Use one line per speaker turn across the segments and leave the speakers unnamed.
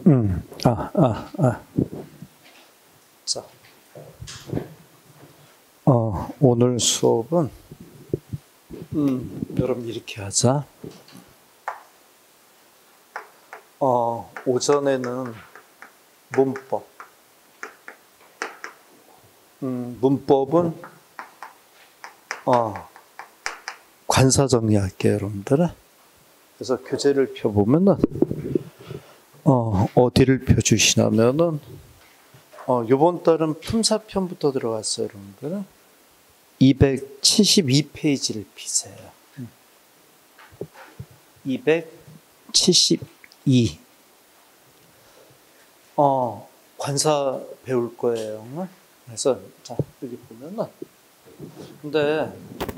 아, 아, 아. 자, 오늘 수업은, 여러분 이렇게 하자. 오전에는 문법. 문법은, 관사 정리할게요, 여러분들은. 그래서 교재를 펴보면은, 어디를 펴주시냐면은, 요번 달은 품사편부터 들어갔어요, 여러분들은. 272페이지를 피세요. 272. 관사 배울 거예요. 그래서, 자, 여기 보면은. 근데,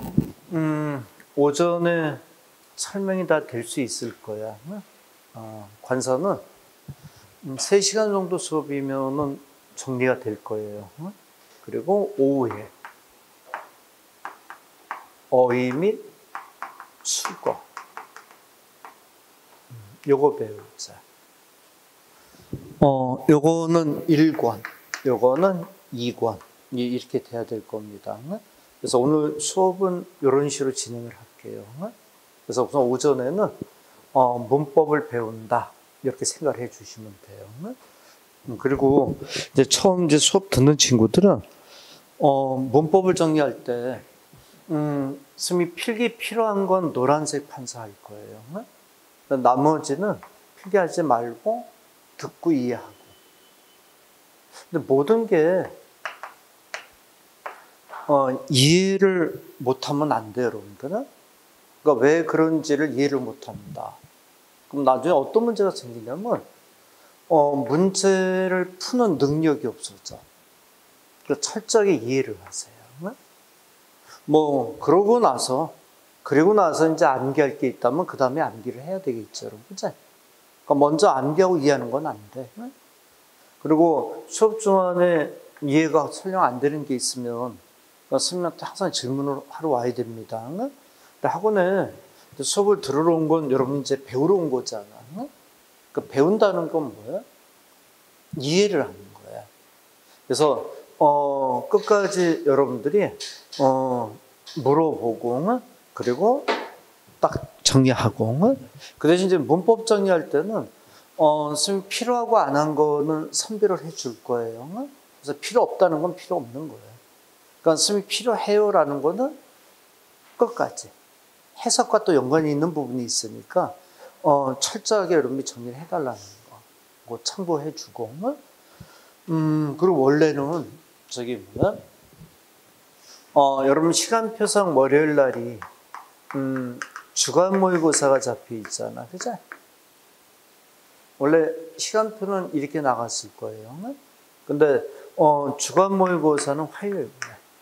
오전에 설명이 다 될 수 있을 거야. 관사는 3시간 정도 수업이면은 정리가 될 거예요. 그리고 오후에 어휘 및 수거. 요거 배우자. 요거는 1권, 요거는 2권. 이렇게 돼야 될 겁니다. 그래서 오늘 수업은 이런 식으로 진행을 할게요. 그래서 우선 오전에는 문법을 배운다. 이렇게 생각을 해 주시면 돼요. 그리고 이제 처음 이제 수업 듣는 친구들은 문법을 정리할 때 스미 필기 필요한 건 노란색 판사할 거예요. 나머지는 필기하지 말고 듣고 이해하고. 근데 모든 게 이해를 못하면 안 돼요, 여러분들은. 그러니까 왜 그런지를 이해를 못합니다. 그럼 나중에 어떤 문제가 생기냐면 문제를 푸는 능력이 없어져. 그러니까 철저하게 이해를 하세요. 그러고 나서 이제 암기할 게 있다면 그 다음에 암기를 해야 되겠죠, 여러분. 그러니까 먼저 암기하고 이해하는 건 안 돼. 그리고 수업 중간에 이해가 설명 안 되는 게 있으면 선생님한테 항상 질문을 하러 와야 됩니다. 근데 학원에 수업을 들으러 온 건 여러분 이제 배우러 온 거잖아. 그러니까 배운다는 건 뭐야? 이해를 하는 거야. 그래서 끝까지 여러분들이 물어보고 그리고 딱 정리하고 그 대신 이제 문법 정리할 때는 선생님 필요하고 안 한 거는 선별을 해줄 거예요. 그래서 필요 없다는 건 필요 없는 거예요. 그러니까 선생님 필요해요라는 거는 끝까지 해석과 또 연관이 있는 부분이 있으니까 철저하게 여러분이 정리를 해달라는 거, 그거 참고해주고 그리고 원래는 여러분 시간표상 월요일 날이 주간 모의고사가 잡혀 있잖아, 그죠? 원래 시간표는 이렇게 나갔을 거예요. 근데 주간 모의고사는 화요일에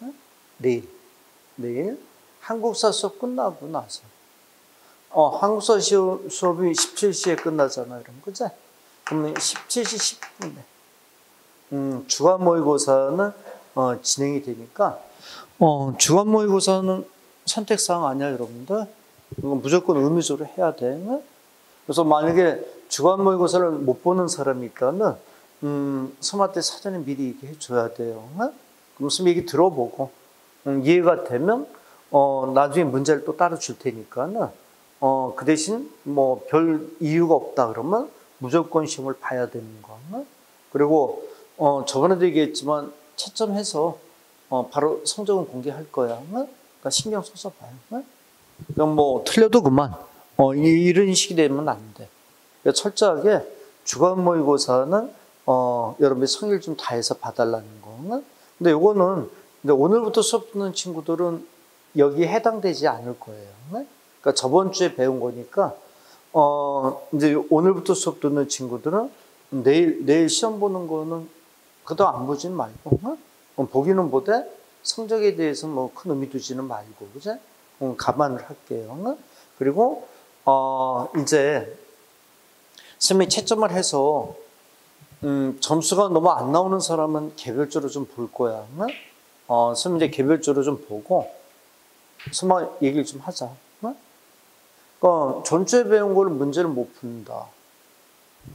내일 한국사 수업 끝나고 나서 한국사 수업이 17시에 끝나잖아요, 여러분, 그죠? 그러면 17시 10분에 주간 모의고사는 진행이 되니까 주간 모의고사는 선택사항 아니야, 여러분들. 이건 무조건 의무적으로 해야 돼. 그래서 만약에 주간 모의고사를 못 보는 사람이 있다면 선생님한테 사전에 미리 얘기해 줘야 돼요. 그럼 선생님 얘기 들어보고 이해가 되면 나중에 문제를 또 따로 줄 테니까는 그 대신 별 이유가 없다 그러면 무조건 시험을 봐야 되는 거. 그리고 저번에도 얘기했지만 채점해서 바로 성적은 공개할 거야. 그러니까 신경 써서 봐요. 그럼 틀려도 그만. 이런 식이 되면 안 돼. 그러니까 철저하게 주간 모의고사는 여러분이 성의를 좀 다해서 봐달라는 거. 근데 요거는 오늘부터 수업 듣는 친구들은 여기에 해당되지 않을 거예요. 그러니까 저번 주에 배운 거니까 이제 오늘부터 수업 듣는 친구들은 내일 시험 보는 거는 그다음 안 보지는 말고 보기는 보되 성적에 대해서 큰 의미 두지는 말고, 그죠? 감안을 할게요. 그리고 이제 선생님이 채점을 해서 점수가 너무 안 나오는 사람은 개별적으로 좀 볼 거야. 선생님 이제 개별적으로 좀 보고 선생님 얘기를 좀 하자. 그러니까 전주에 배운 거를 문제를 못 푼다.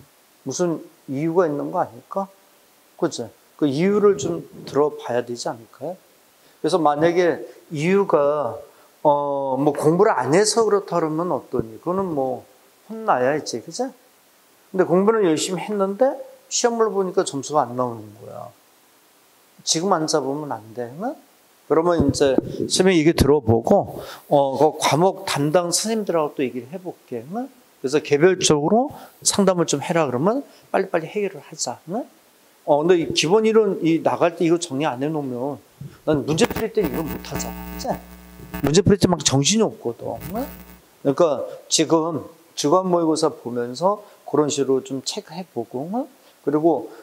무슨 이유가 있는 거 아닐까? 그죠? 그 이유를 좀 들어봐야 되지 않을까요? 그래서 만약에 이유가 뭐 공부를 안 해서 그렇다 그러면 어떠니? 그거는 뭐 혼나야지, 그죠? 근데 공부는 열심히 했는데 시험을 보니까 점수가 안 나오는 거야. 지금 안 잡으면 안 돼. 응? 그러면 이제 선생님이 얘기 들어보고 그 과목 담당 선생님들하고 또 얘기를 해볼게. 응? 그래서 개별적으로 상담을 좀 해라 그러면 빨리빨리 해결을 하자. 응? 근데 이 기본 이론 나갈 때 이거 정리 안 해놓으면 난 문제 풀릴 때 이거 못 하잖아. 그치? 문제 풀릴 때 막 정신이 없거든. 응? 그러니까 지금 주간 모의고사 보면서 그런 식으로 좀 체크해보고, 응? 그리고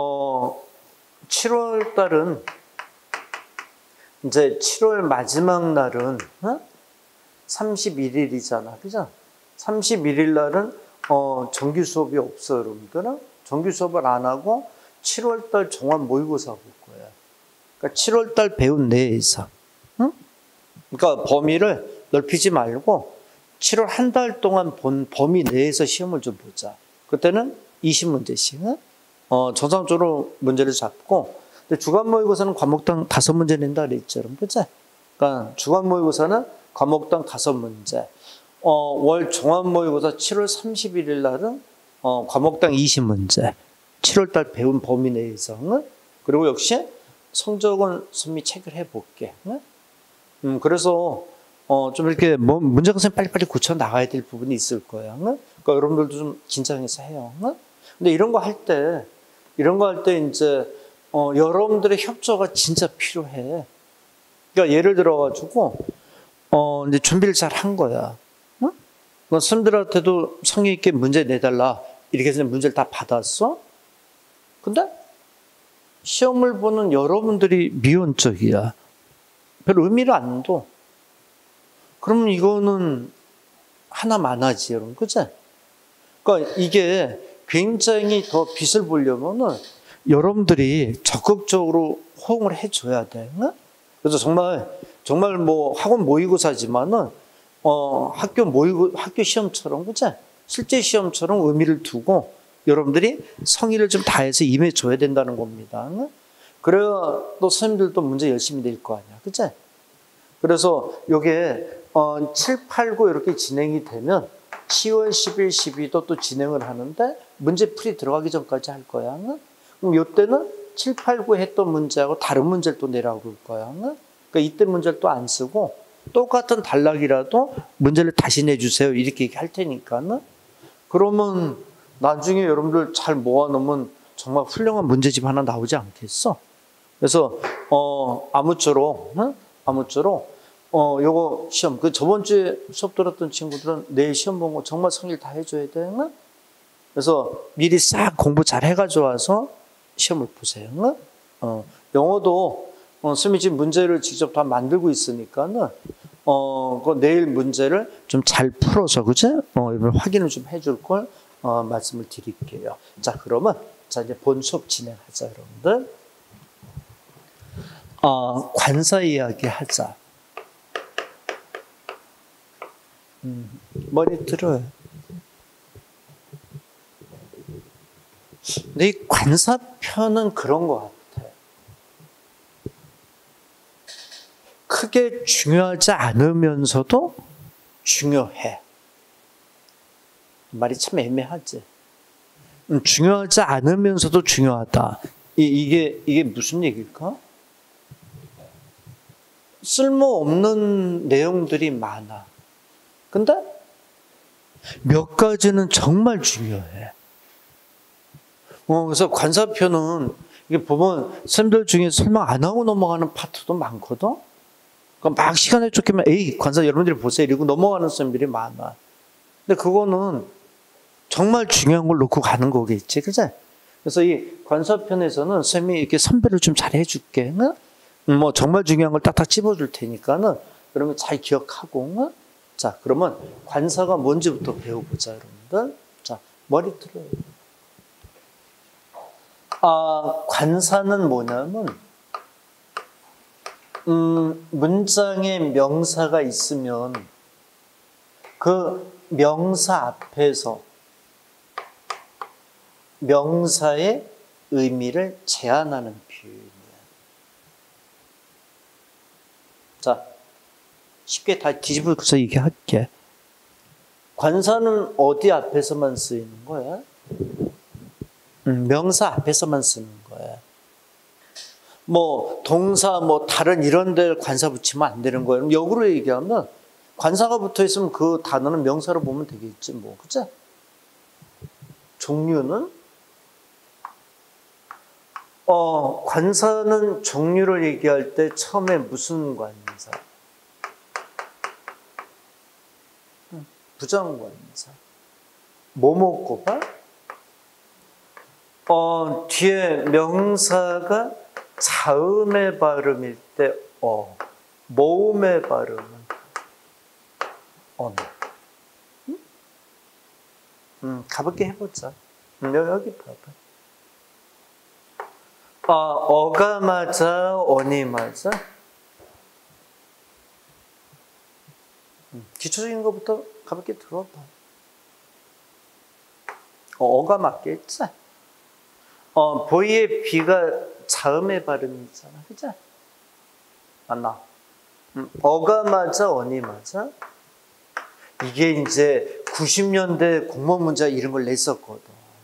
7월 달은 이제 7월 마지막 날은 31일이잖아. 그죠? 31일 날은 정규 수업이 없어요, 여러분들은. 정규 수업을 안 하고 7월 달 종합 모의고사 볼 거예요. 그러니까 7월 달 배운 내에서. 응? 그러니까 범위를 넓히지 말고 7월 한 달 동안 본 범위 내에서 시험을 좀 보자. 그때는 20문제씩. 정상적으로 문제를 잡고, 근데 주간 모의고사는 과목당 5문제 낸다 그랬죠, 여러분. 그치? 그러니까 주간 모의고사는 과목당 5문제. 월 종합 모의고사 7월 31일 날은 과목당 20문제. 7월 달 배운 범위 내에서. 그리고 역시 성적은 선미 체크를 해볼게. 그래서 좀 이렇게 문제가 빨리빨리 고쳐 나가야 될 부분이 있을 거야. 그러니까 여러분들도 좀 긴장해서 해요. 근데 이런 거 할 때 이제 여러분들의 협조가 진짜 필요해. 그러니까 예를 들어가지고 이제 준비를 잘 한 거야. 선생님들한테도 성의 있게 문제 내달라 이렇게 해서 문제를 다 받았어. 근데 시험을 보는 여러분들이 미온적이야. 별 의미를 안 둬. 그러면 이거는 하나만 하지, 여러분. 그치? 그러니까 이게 굉장히 더 빛을 보려면은 여러분들이 적극적으로 호응을 해줘야 돼. 응? 그래서 정말 뭐 학원 모의고사지만은 학교 시험처럼, 그치? 실제 시험처럼 의미를 두고 여러분들이 성의를 좀 다해서 임해줘야 된다는 겁니다. 응? 그래야 또 선생님들도 문제 열심히 낼 거 아니야. 그치? 그래서 요게 7, 8, 9 이렇게 진행이 되면 10월, 10일, 12도 또 진행을 하는데 문제 풀이 들어가기 전까지 할 거야. 응? 그럼 이때는 7, 8, 9 했던 문제하고 다른 문제를 또 내라고 그럴 거야. 응? 그러니까 이때 문제를 또 안 쓰고 똑같은 단락이라도 문제를 다시 내주세요. 이렇게 할 테니까는. 그러면 나중에 여러분들 잘 모아놓으면 정말 훌륭한 문제집 하나 나오지 않겠어? 그래서 아무쪼록 요거 시험 저번 주에 수업 들었던 친구들은 내일 시험 본 거 정말 성의를 다 해줘야 돼. 응? 그래서 미리 싹 공부 잘 해가지고 와서 시험을 보세요. 응? 영어도 선생님이 지금 문제를 직접 다 만들고 있으니까는 그 내일 문제를 좀 잘 풀어서 그치? 확인을 좀 해줄 걸 말씀을 드릴게요. 자, 그러면 이제 본 수업 진행하자, 여러분들. 관사 이야기 하자. 머리 들어요. 근데 이 관사편은 그런 것 같아. 크게 중요하지 않으면서도 중요해. 말이 참 애매하지. 중요하지 않으면서도 중요하다. 이게 무슨 얘기일까? 쓸모없는 내용들이 많아. 근데 몇 가지는 정말 중요해. 그래서 관사편은 이게 보면 선생님들 중에 설명 안 하고 넘어가는 파트도 많거든. 그러니까 막 시간에 쫓기면 에이 관사 여러분들이 보세요 이러고 넘어가는 선생님들이 많아. 근데 그거는 정말 중요한 걸 놓고 가는 거겠지, 그치? 그래서 이 관사편에서는 선생님이 이렇게 선별을 좀 잘 해줄게. 응? 뭐 정말 중요한 걸 딱딱 찝어줄 테니까는 그러면 잘 기억하고. 응? 자, 그러면 관사가 뭔지부터 배워보자, 여러분들. 자, 머리 들어요. 관사는 뭐냐면 문장에 명사가 있으면 그 명사 앞에서 명사의 의미를 제한하는 표현이야. 자, 쉽게 다 뒤집어서 얘기할게. 관사는 어디 앞에서만 쓰이는 거야? 명사 앞에서만 쓰는 거야. 뭐 동사 뭐 다른 이런 데 관사 붙이면 안 되는 거예요. 역으로 얘기하면 관사가 붙어 있으면 그 단어는 명사로 보면 되겠지 뭐. 그치? 종류는 관사는 종류를 얘기할 때 처음에 무슨 관사? 부정관사. 뭐뭐 꼽아? 뒤에 명사가 자음의 발음일 때 모음의 발음은 가볍게 해보자. 여기 봐봐. 어가 맞아, 언이 맞아? 기초적인 것부터 가볍게 들어봐. 어가 맞겠지? 보이의 비가 자음의 발음이잖아. 그치? 맞나? 어가 맞아, 언이 맞아? 이게 이제 90년대 공무원 문제 이런 걸 냈었거든.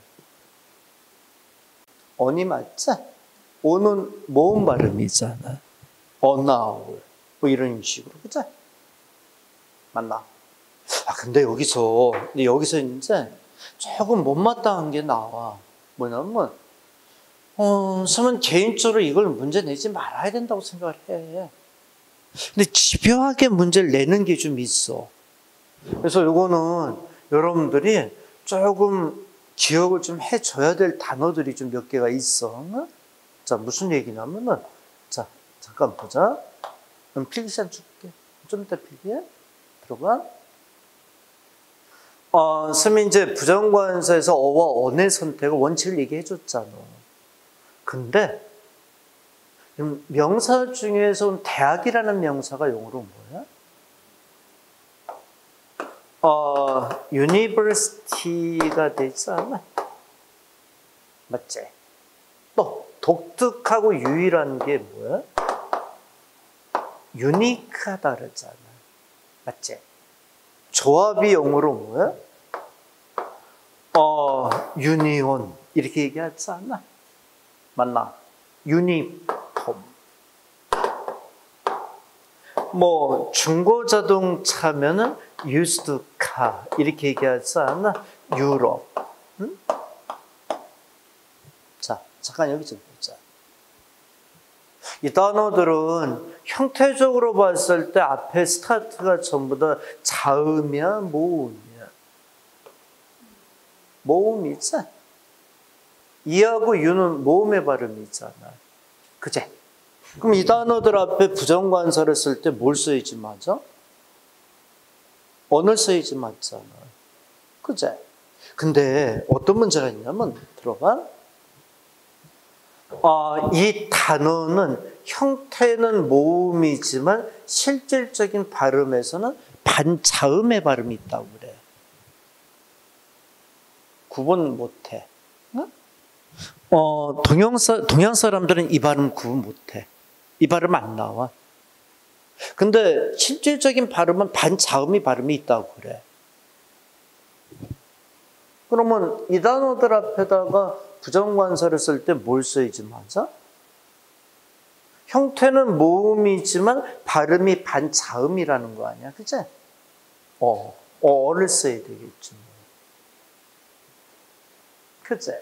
언이 맞지? 오는 모음 발음이잖아. 어나울. 뭐 이런 식으로. 그치? 맞나? 근데 여기서 이제 조금 못마땅한 게 나와. 뭐냐면, 저는 개인적으로 이걸 문제 내지 말아야 된다고 생각을 해. 근데 집요하게 문제를 내는 게 좀 있어. 그래서 이거는 여러분들이 조금 기억을 좀 해줘야 될 단어들이 좀 몇 개가 있어. 자, 무슨 얘기냐면은, 자, 잠깐 보자. 그럼 필기시간 줄게. 좀 이따 필기해. 들어가. 선생님이 이제 부정관사에서 어와 언의 선택을 원칙을 얘기해 줬잖아. 근데, 명사 중에서 대학이라는 명사가 영어로 뭐야? university가 되지 않아? 맞지? 또 독특하고 유일한 게 뭐야? 유니크하다 그러잖아. 맞지? 조합이 영어로 뭐야? 유니온 이렇게 얘기하지 않나? 맞나? 유니폼. 뭐 중고자동차면은 used car 이렇게 얘기하지 않나? 유럽. 응? 자, 잠깐 여기 좀 보자. 이 단어들은 형태적으로 봤을 때 앞에 스타트가 전부 다 자음이야, 모음이야? 모음이지? 이하고 유는 모음의 발음이잖아. 그제? 그럼 이 단어들 앞에 부정관사를 쓸 때 뭘 써야지 맞아? 언을 써야지 맞잖아. 그제? 근데 어떤 문제가 있냐면, 들어봐. 이 단어는 형태는 모음이지만 실질적인 발음에서는 반자음의 발음이 있다고 그래. 구분 못해. 응? 동양 사람들은 이 발음 구분 못해. 이 발음 안 나와. 근데 실질적인 발음은 반자음의 발음이 있다고 그래. 그러면 이 단어들 앞에다가 부정관사를 쓸 때 뭘 써야지 맞아? 형태는 모음이지만 발음이 반자음이라는 거 아니야, 그치? 어를 써야 되겠지. 그치?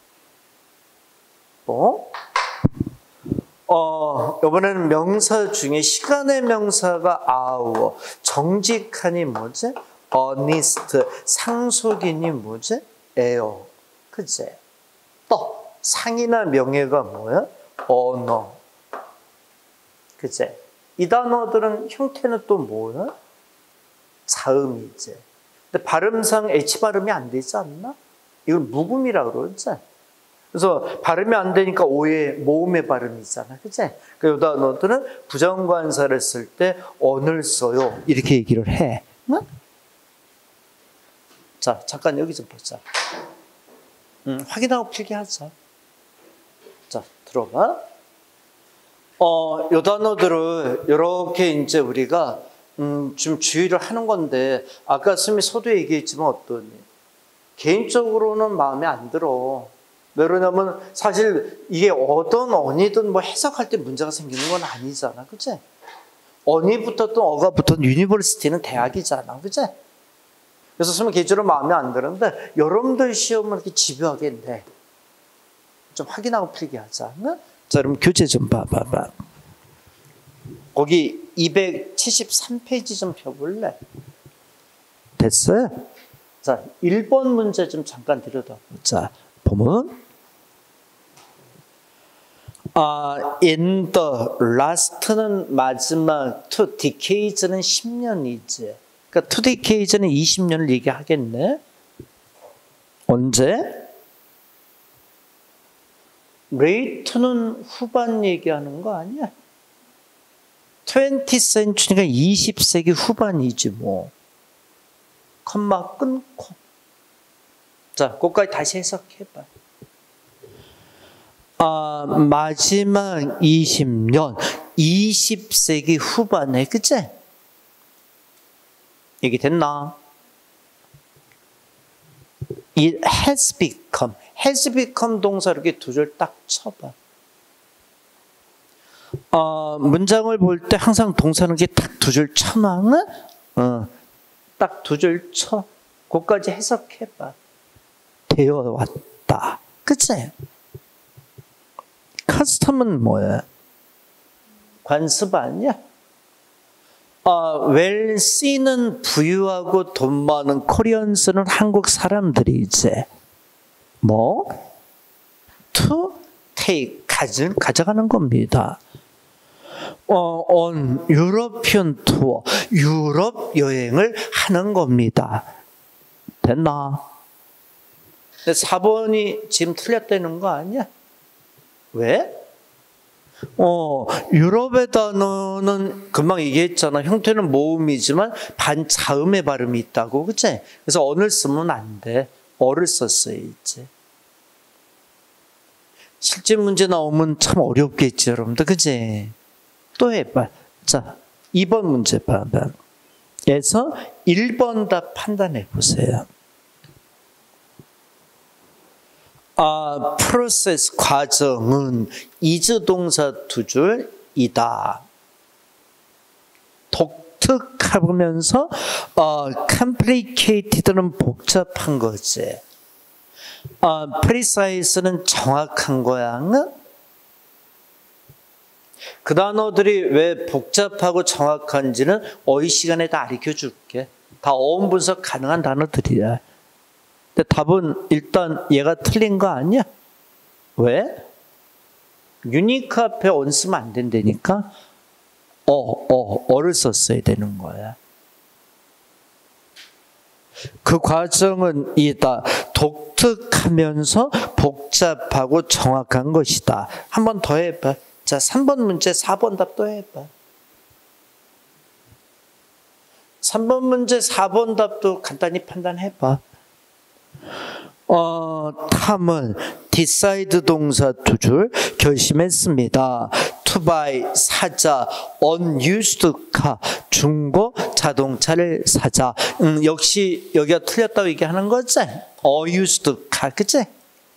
이번에는 명사 중에 시간의 명사가 hour, 정직한이 뭐지? honest, 상속인이 뭐지? air, 그치? 또 상이나 명예가 뭐야? honor, 그치? 이 단어들은 형태는 또 뭐야? 자음이지. 근데 발음상 H 발음이 안 되지 않나? 이걸 묵음이라고 그러지? 그래서 발음이 안 되니까 오의 모음의 발음이잖아. 그치? 그 단어들은 부정관사를 쓸 때 언을 써요. 이렇게 얘기를 해. 응? 자, 잠깐 여기 좀 보자. 확인하고 필기하자. 자, 들어봐. 요 단어들을 이렇게 이제 우리가 좀 주의를 하는 건데, 아까 스미 서도 얘기했지만 어떠니? 개인적으로는 마음에 안 들어. 왜 그러냐면 사실 이게 어떤 언이든 뭐 해석할 때 문제가 생기는 건 아니잖아. 그치? 언이 붙었든 어가 붙었든 유니버시티는 대학이잖아. 그치? 그래서 스미 개인적으로 마음에 안 드는데 여러분들 시험을 이렇게 집요하게 내. 좀 확인하고 필기하자. 응? 자, 그럼 교재 좀 봐봐. 거기 273페이지 좀 펴볼래? 됐어요? 자, 1번 문제 좀 잠깐 들여다보자. 보면 in the last는 마지막, to decades는 10년이지. 그러니까 to decades는 20년을 얘기하겠네. 언제? late는 후반 얘기하는 거 아니야? 20th century가 20세기 후반이지 뭐. 컴마 끊고. 자, 그거까지 다시 해석해봐. 마지막 20년, 20세기 후반에, 그치? 얘기 됐나? It has become 동사 이렇게 두 줄 딱 쳐봐. 문장을 볼 때 항상 동사는 이렇게 딱 두 줄 쳐놔. 딱 두 줄 쳐. 그거까지 해석해봐. 되어 왔다. 그치? 커스텀은 뭐야? 관습 아니야? 웰시는 부유하고 돈 많은 코리안스는 한국 사람들이지. 뭐? to take, 가져가는 겁니다. on European tour, 유럽 여행을 하는 겁니다. 됐나? 근데 4번이 지금 틀렸다는 거 아니야? 왜? 유럽의 단어는 금방 얘기했잖아. 형태는 모음이지만 반자음의 발음이 있다고. 그치? 그래서 on을 쓰면 안 돼. 어를 썼어야지. 실제 문제 나오면 참 어렵겠지, 여러분들. 그치? 또 해봐. 자, 2번 문제 봐봐. 그래서 1번 답 판단해 보세요. 프로세스 과정은 is 동사 두 줄이다. 독특하면서 complicated는 복잡한 거지. precise는 정확한 거야. 그 단어들이 왜 복잡하고 정확한지는 어휘 시간에 다 가르쳐 줄게. 다 어원 분석 가능한 단어들이야. 근데 답은 일단 얘가 틀린 거 아니야? 왜? 유니크 앞에 on 쓰면 안 된다니까? 어를 썼어야 되는 거야. 그 과정은 이다. 독특하면서 복잡하고 정확한 것이다. 한 번 더 해봐. 자, 3번 문제 4번 답 또 해봐. 3번 문제 4번 답도 간단히 판단해봐. 탐은 decide 동사 두 줄 결심했습니다. to buy 사자, unused car 중고 자동차를 사자. 역시 여기가 틀렸다고 얘기하는 거지? unused car, 그치?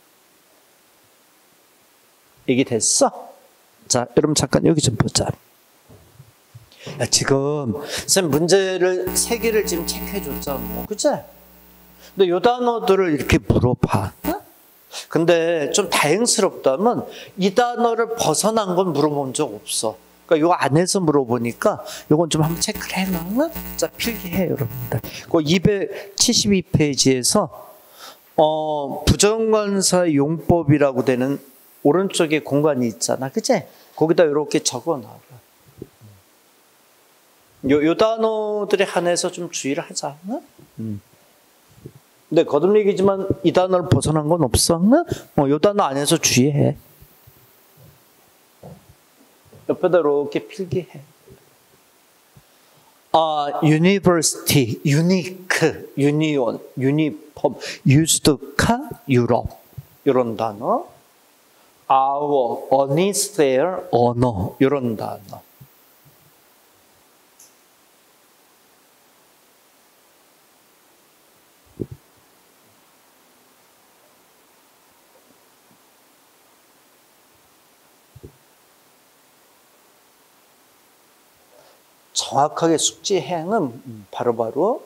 얘기 됐어? 자, 여러분 잠깐 여기 좀 보자. 야, 지금 쌤 문제를 3개를 지금 체크해 줬잖아. 그치? 근데 요 단어들을 이렇게 물어봐. 근데 좀 다행스럽다면 이 단어를 벗어난 건 물어본 적 없어. 그러니까 요 안에서 물어보니까 요건 좀 한번 체크를 해놔. 자, 필기해 여러분들. 그 272페이지에서 부정관사 용법이라고 되는 오른쪽에 공간이 있잖아. 그치? 거기다 이렇게 적어놔. 요 단어들에 한해서 좀 주의를 하자. 근데 거듭 얘기지만 이 단어를 벗어난 건 없어. 요 단어 안에서 주의해. 옆에다 이렇게 필기해. university, unique, union, uniform, used car, 유럽. 이런 단어. our 언니's their 언어 이런 단어. 정확하게 숙지행은 바로바로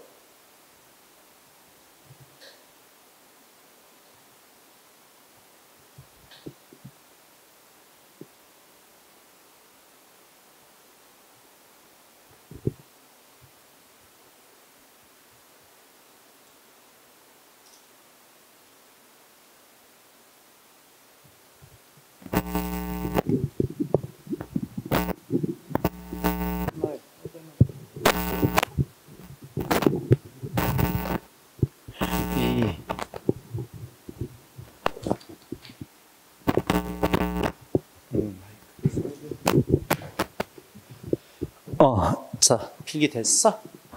자, 필기 됐어?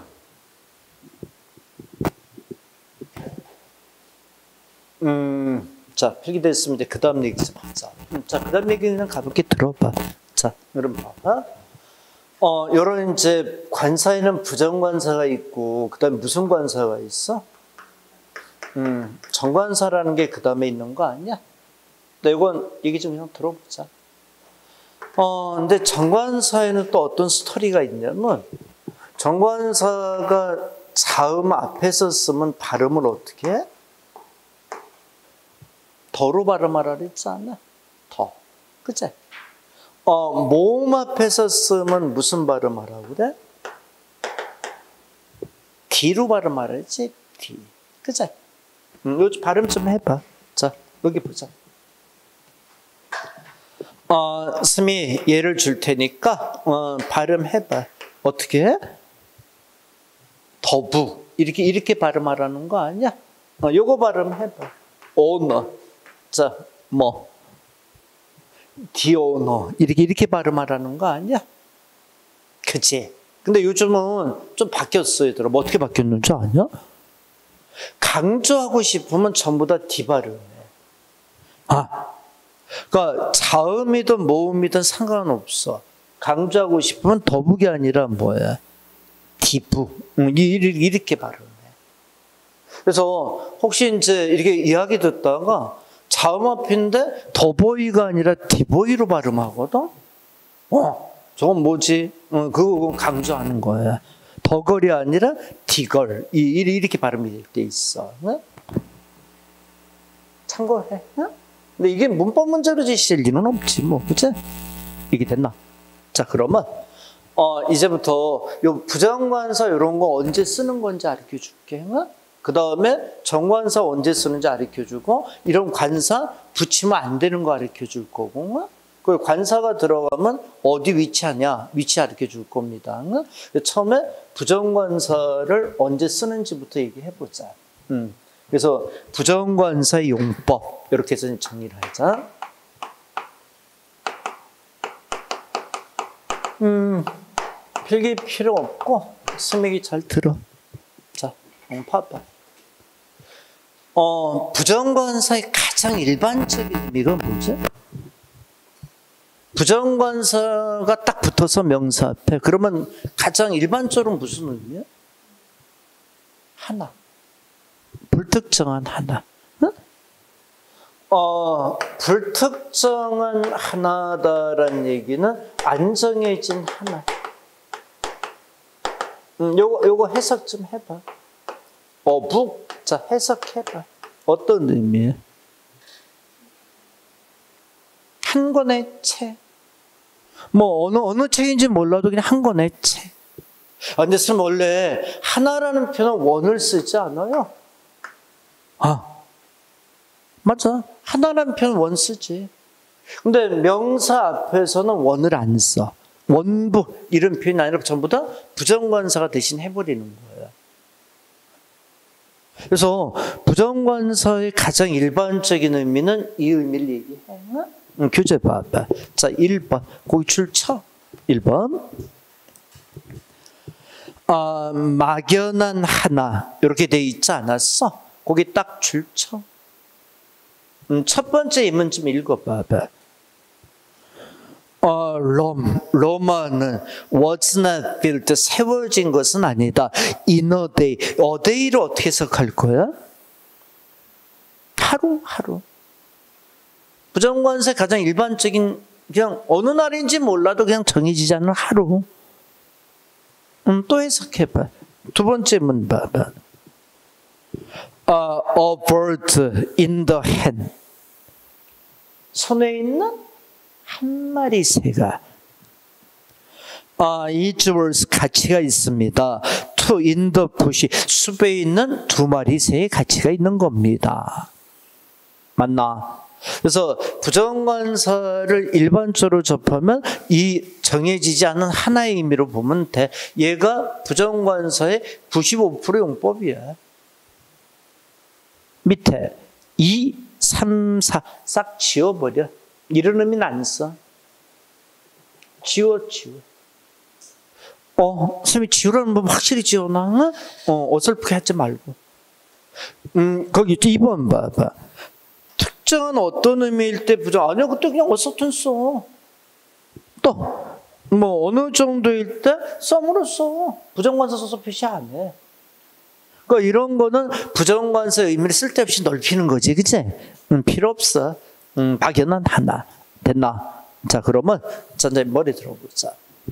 자, 필기 됐으면 이제 그 다음 얘기 좀 하자. 자, 그 다음 얘기는 가볍게 들어봐. 자, 여러분 봐봐. 여러 이제 관사에는 부정관사가 있고, 그 다음에 무슨 관사가 있어? 정관사라는 게 그 다음에 있는 거 아니야? 근데 이건 얘기 좀 그냥 들어보자. 근데 정관사에는 또 어떤 스토리가 있냐면, 정관사가 자음 앞에서 쓰면 발음을 어떻게 해? 더로 발음하라 그랬잖아. 더. 그치? 모음 앞에서 쓰면 무슨 발음하라고 그래? D로 발음하라 그랬지? D. 그치? 요 발음 좀 해봐. 자, 여기 보자. 스미 예를 줄 테니까 발음해봐. 어떻게 해? 더부 이렇게 발음하라는 거 아니야? 요거 발음해봐. 오너. 자, 뭐 디오너 이렇게 발음하라는 거 아니야? 그치? 근데 요즘은 좀 바뀌었어, 얘들아. 뭐 어떻게 바뀌었는지 아냐? 강조하고 싶으면 전부 다 디 발음해. 그러니까 자음이든 모음이든 상관없어. 강조하고 싶으면 더북이 아니라 뭐야? 디부. 이렇게 발음해. 그래서 혹시 이제 이렇게 이야기 듣다가 자음 앞인데 더보이가 아니라 디보이로 발음하거든? 저건 뭐지? 그거 강조하는 거야. 더걸이 아니라 디걸. 이렇게 발음이 될 때 있어. 네? 참고해. 네? 근데 이게 문법 문제로 제시될 리는 없지, 뭐. 그치? 이게 됐나? 자, 그러면, 이제부터 요 부정관사 이런 거 언제 쓰는 건지 가르쳐 줄게. 그 다음에 정관사 언제 쓰는지 가르쳐 주고, 이런 관사 붙이면 안 되는 거 가르쳐 줄 거고, 그 관사가 들어가면 어디 위치하냐, 위치 가르쳐 줄 겁니다. 처음에 부정관사를 언제 쓰는지부터 얘기해 보자. 그래서 부정관사의 용법 이렇게 해서 정리를 하자. 필기 필요 없고 스믹이 잘 들어. 자, 봐봐. 부정관사의 가장 일반적인 의미가 뭐지? 부정관사가 딱 붙어서 명사 앞에. 그러면 가장 일반적으로 무슨 의미야? 하나. 불특정한 하나. 응? 불특정한 하나다라는 얘기는 안 정해진 하나. 요거 해석 좀 해봐. 자, 해석해봐. 어떤 의미야? 한 권의 책. 뭐 어느 책인지 몰라도 그냥 한 권의 책. 근데 선생님 원래 하나라는 표현은 원을 쓰지 않아요? 맞아. 하나라는 표현 원 쓰지. 근데 명사 앞에서는 원을 안 써. 원부 이런 표현이 아니라 전부 다 부정관사가 대신 해버리는 거예요. 그래서 부정관사의 가장 일반적인 의미는 이 의미를 얘기해. 교재 봐봐. 자, 1번. 거기 줄 쳐. 1번. 막연한 하나 이렇게 돼 있지 않았어? 거기 딱 줄 쳐. 첫 번째 예문 좀 읽어봐봐. 로마는 was not built, 세워진 것은 아니다. in a day. a day를 어떻게 해석할 거야? 하루. 부정관사의 가장 일반적인 그냥 어느 날인지 몰라도 그냥 정해지지 않는 하루. 또 해석해봐. 두 번째 문 봐봐. A bird in the hand. 손에 있는 한 마리 새가 each words 가치가 있습니다. to in the bush. 숲에 있는 두 마리 새의 가치가 있는 겁니다. 맞나? 그래서 부정관사를 일반적으로 접하면 이 정해지지 않은 하나의 의미로 보면 돼. 얘가 부정관사의 95% 용법이야. 밑에 2, 3, 4 싹 지워버려. 이런 의미는 안 써. 지워. 선생님이 지우라는 법 확실히 지워놔? 어설프게 하지 말고. 거기 2번 봐봐. 특정한 어떤 의미일 때 부정, 아니야, 그때 그냥 어설픈 써. 또, 어느 정도일 때 썸으로 써. 부정관사 써서 표시 안 해. 그러니까 이런 거는 부정관사의 의미를 쓸데없이 넓히는 거지, 그치? 필요 없어. 박연한 하나. 됐나? 자, 그러면, 이제 머리 들어보자.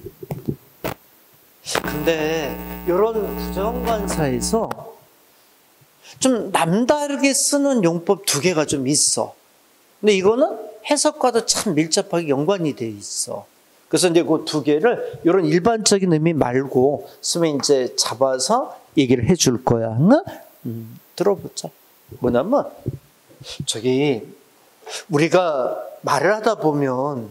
근데, 이런 부정관사에서 좀 남다르게 쓰는 용법 두 개가 좀 있어. 근데 이거는 해석과도 참 밀접하게 연관이 돼 있어. 그래서 이제 그 두 개를 이런 일반적인 의미 말고 쓰면 이제 잡아서 얘기를 해줄 거야. 들어보자. 뭐냐면, 우리가 말을 하다 보면,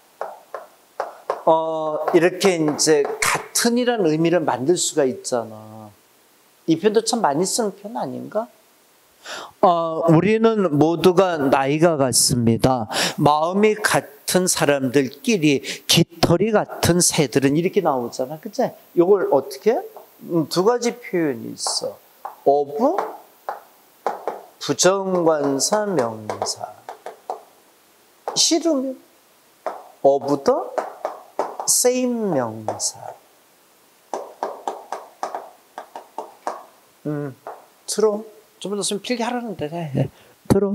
이렇게 이제 같은이라는 의미를 만들 수가 있잖아. 이 표현도 참 많이 쓰는 표현 아닌가? 우리는 모두가 나이가 같습니다. 마음이 같은 사람들끼리 깃털이 같은 새들은 이렇게 나오잖아. 그치? 이걸 어떻게? 두 가지 표현이 있어. of, 부정관사 명사. 싫으면 of the same 명사. 들어. 좀 더 쓰면 필기하라는데. 들어.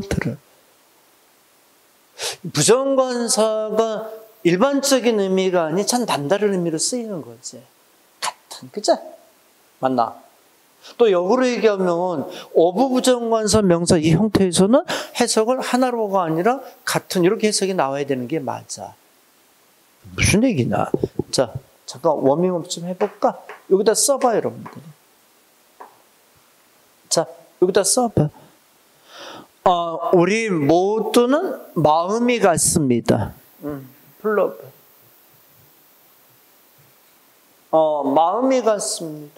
부정관사가 일반적인 의미가 아닌 참 남다른 의미로 쓰이는 거지. 같은, 그치? 맞나? 또 역으로 얘기하면 어부 부정관사 명사 이 형태에서는 해석을 하나로가 아니라 같은 이렇게 해석이 나와야 되는 게 맞아. 무슨 얘기냐? 자, 잠깐 워밍업 좀 해볼까? 여기다 써봐, 여러분들이. 자, 여기다 써봐. 우리 모두는 마음이 같습니다. 불러봐. 마음이 같습니다.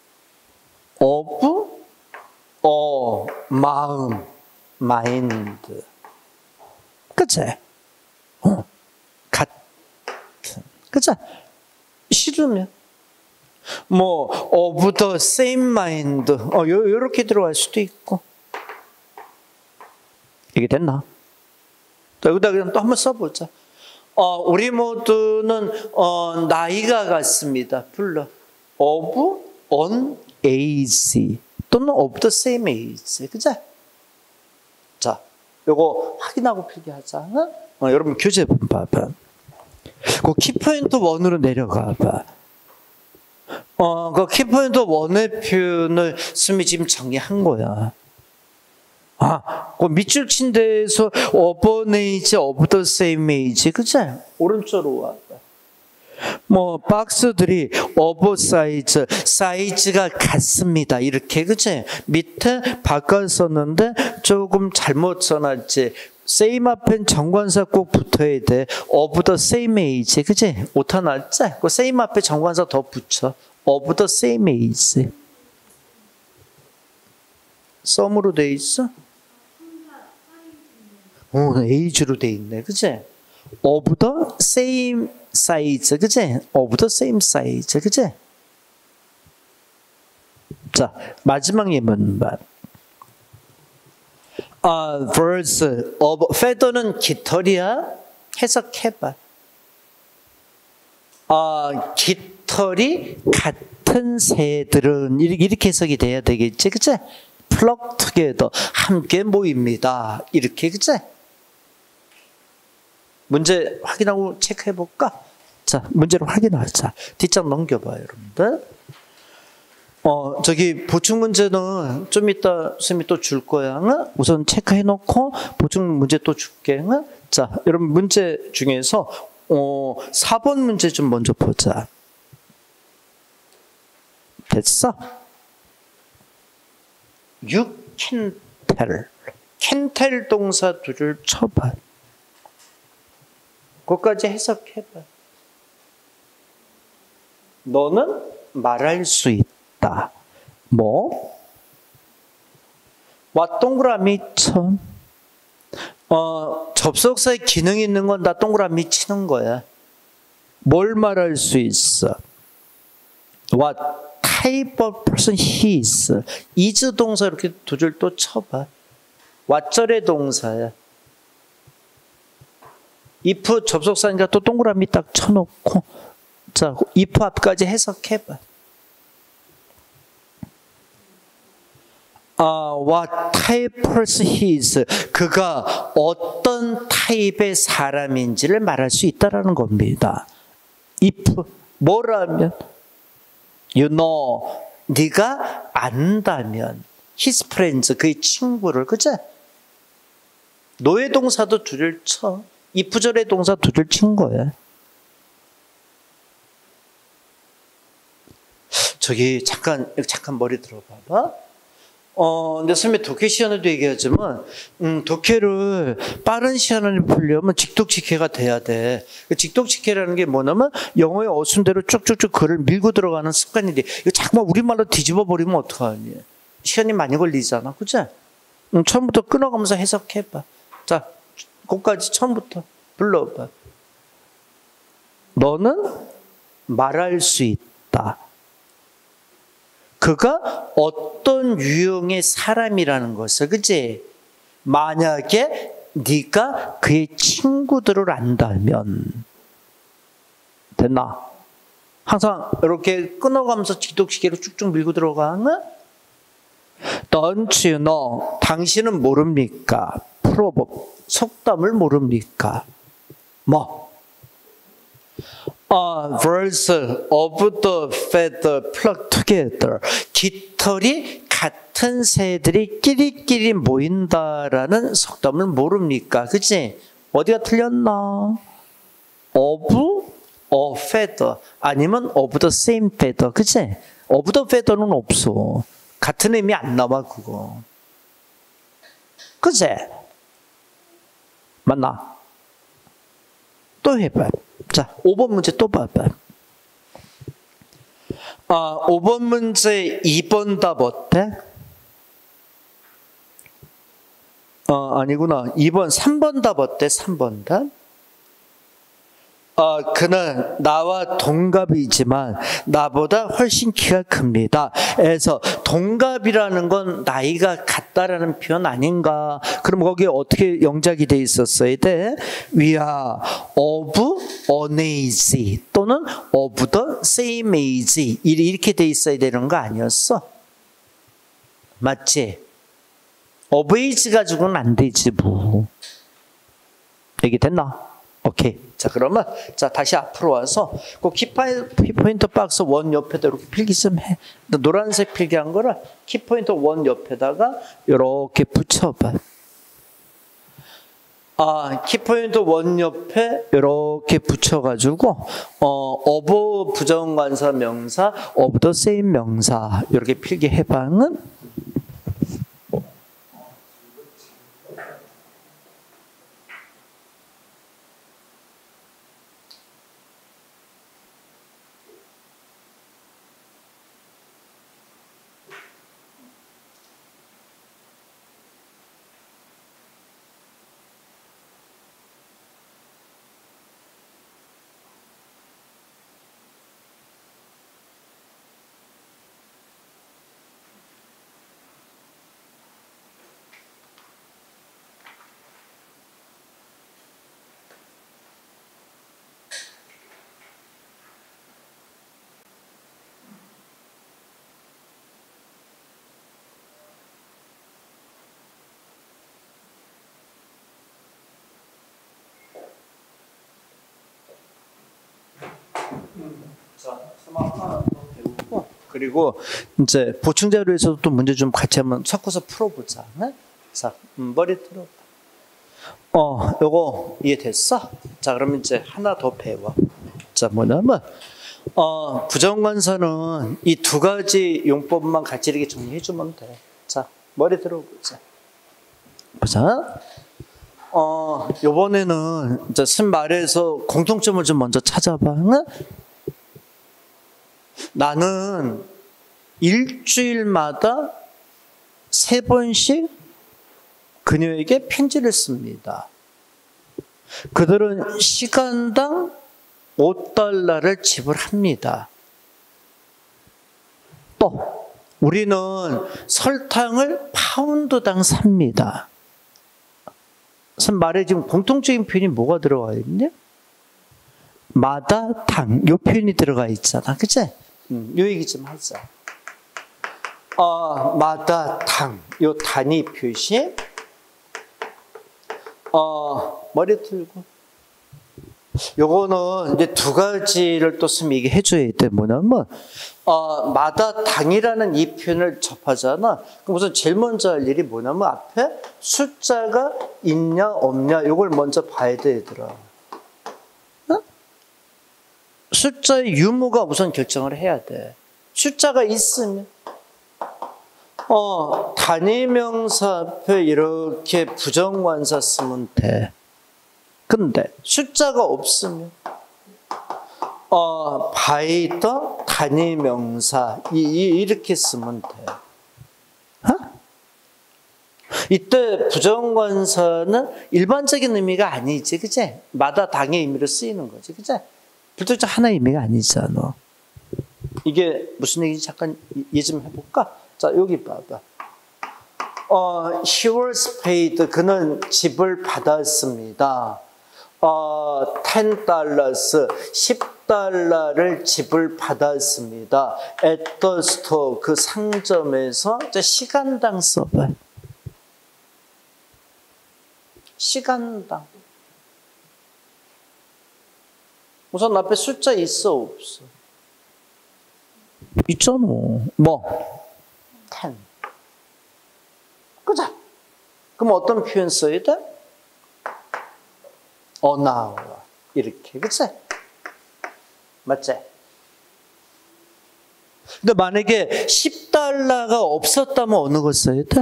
마음, 마인드. 그치? 같은. 그치? 싫으면. of the same mind. 요렇게 들어갈 수도 있고. 이게 됐나? 여기다 그냥 또 한번 써보자. 우리 모두는, 나이가 같습니다. 불러. of an age. 또는 of the same age. 그치? 자, 요거 확인하고 필기하자. 여러분 교재 봐봐. 그 키포인트 1으로 내려가봐. 그 키포인트 1의 표현을 스미 지금 정리한 거야. 그 밑줄 친 데에서 of an age, of the same age. 그치? 오른쪽으로 와봐. 박스들이 of size, 사이즈가 같습니다. 이렇게, 그치? 밑에 바꿔 썼는데 조금 잘못 써놨지. same 앞엔 정관사 꼭 붙어야 돼. of the same age, 그치? 오타 났지? 그 same 앞에 정관사 더 붙여. of the same age. 썸으로 돼 있어? age로 돼 있네, 그치? of the same size, 그치? of the same size, 그치? 자, 마지막 예문만. verse of feather는 깃털이야? 해석해봐. 깃털이 같은 새들은 이렇게 해석이 돼야 되겠지, 그치? flock together, 함께 모입니다. 이렇게, 그치? 문제 확인하고 체크해볼까? 자, 문제를 확인하자. 뒷장 넘겨봐요, 여러분들. 저기 보충 문제는 좀 이따 선생님이 또 줄 거야. 응? 우선 체크해놓고 보충 문제 또 줄게. 응? 자, 여러분 문제 중에서 4번 문제 좀 먼저 보자. 됐어? You can tell. can tell 동사 두 줄 쳐봐. 그것까지 해석해봐. 너는 말할 수 있다. 뭐? 와 동그라미 쳐. 접속사에 기능이 있는 건 다 동그라미 치는 거야. 뭘 말할 수 있어? What type of person he is. is 동사 이렇게 두 줄 또 쳐봐. 왓절의 동사야. if 접속사니까 또 동그라미 딱 쳐놓고 자, if 앞까지 해석해봐. What type person he is. 그가 어떤 타입의 사람인지를 말할 수 있다라는 겁니다. if 뭐라면 you know 네가 안다면 his friends 그의 친구를 그치? 노예 동사도 두 줄 쳐. if절의 동사 두 줄 친 거야. 저기 잠깐 머리 들어봐봐. 근데 선생님이 독해 시간에도 얘기하지만 독해를 빠른 시간에 풀려면 직독직해가 돼야 돼. 직독직해라는 게 뭐냐면 영어의 어순대로 쭉쭉쭉 글을 밀고 들어가는 습관인데 이거 자꾸만 우리말로 뒤집어 버리면 어떡하니? 시간이 많이 걸리잖아, 그치? 처음부터 끊어가면서 해석해봐. 자, 그거까지 처음부터 불러봐. 너는 말할 수 있다. 그가 어떤 유형의 사람이라는 것을, 그치? 만약에 네가 그의 친구들을 안다면 됐나? 항상 이렇게 끊어가면서 지독시계로 쭉쭉 밀고 들어가는 Don't you know? 당신은 모릅니까? proverb, 속담을 모릅니까? 뭐? Birds of the feather flock together. 깃털이 같은 새들이 끼리끼리 모인다라는 속담을 모릅니까? 그치? 어디가 틀렸나? Of a feather 아니면 of the same feather. 그치? of the feather는 없어. 같은 의미 안 나와 그거. 그치? 맞나? 또 해봐. 자, 5번 문제 또 봐봐. 5번 문제 2번 답 어때? 아니구나. 3번 답 어때? 3번 답? 그는 나와 동갑이지만 나보다 훨씬 키가 큽니다. 그래서 동갑이라는 건 나이가 같다라는 표현 아닌가? 그럼 거기에 어떻게 영작이 돼 있었어야 돼? We are of an age 또는 of the same age 이렇게 돼 있어야 되는 거 아니었어? 맞지? of age 가지고는 안 되지 뭐. 얘기 됐나? 오케이. 자, 그러면, 자, 다시 앞으로 와서, 그 키포인트 박스 원 옆에다 이렇게 필기 좀 해. 노란색 필기한 거를 키포인트 원 옆에다가 이렇게 붙여봐. 키포인트 원 옆에 이렇게 붙여가지고, of 부정관사 명사, of the same 명사, 이렇게 필기해봐는 하나 더 배우고, 그리고 이제 보충 자료에서도 또 문제 좀 같이 한번 섞어서 풀어보자. 네? 자, 머리 들어봐. 요거 이해됐어? 자, 그러면 이제 하나 더 배워. 자, 뭐냐면 부정관사는 이 두 가지 용법만 같이 이렇게 정리해주면 돼. 자, 머리 들어보자. 보자. 요번에는 이제 쓴 말에서 공통점을 좀 먼저 찾아봐. 응? 나는 일주일마다 3번씩 그녀에게 편지를 씁니다. 그들은 시간당 $5를 지불합니다. 또 우리는 설탕을 파운드당 삽니다. 선생님 말에 지금 공통적인 표현이 뭐가 들어가 있냐? 마다 당, 요 표현이 들어가 있잖아. 그치? 요 얘기 좀 하자. 마다 당, 요 단위 표시. 머리 들고. 요거는 이제 두 가지를 또 쓰면 이게 해줘야 돼. 뭐냐면, 마다 당이라는 이 표현을 접하잖아. 그럼 우선 제일 먼저 할 일이 뭐냐면 앞에 숫자가 있냐, 없냐, 요걸 먼저 봐야 돼, 얘들아. 어? 숫자의 유무가 우선 결정을 해야 돼. 숫자가 있으면. 단위명사 앞에 이렇게 부정관사 쓰면 돼. 근데 숫자가 없으면 by the 단위명사 이렇게 쓰면 돼. 이때 부정관사는 일반적인 의미가 아니지, 그치? 마다 당의 의미로 쓰이는 거지, 그치? 불특정 하나의 의미가 아니잖아. 이게 무슨 얘기인지 잠깐 이해 좀 해볼까? 자, 여기 봐봐. He was paid. 그는 집을 받았습니다. $10, $10를 집을 받았습니다. At the store. 그 상점에서 이제 시간당 써봐. 시간당. 우선 앞에 숫자 있어, 없어? 있잖아. 뭐? 10. 그죠? 그럼 어떤 표현 써야 돼? an hour. 이렇게, 그치? 맞지? 근데 만약에 $10가 없었다면 어느 거 써야 돼?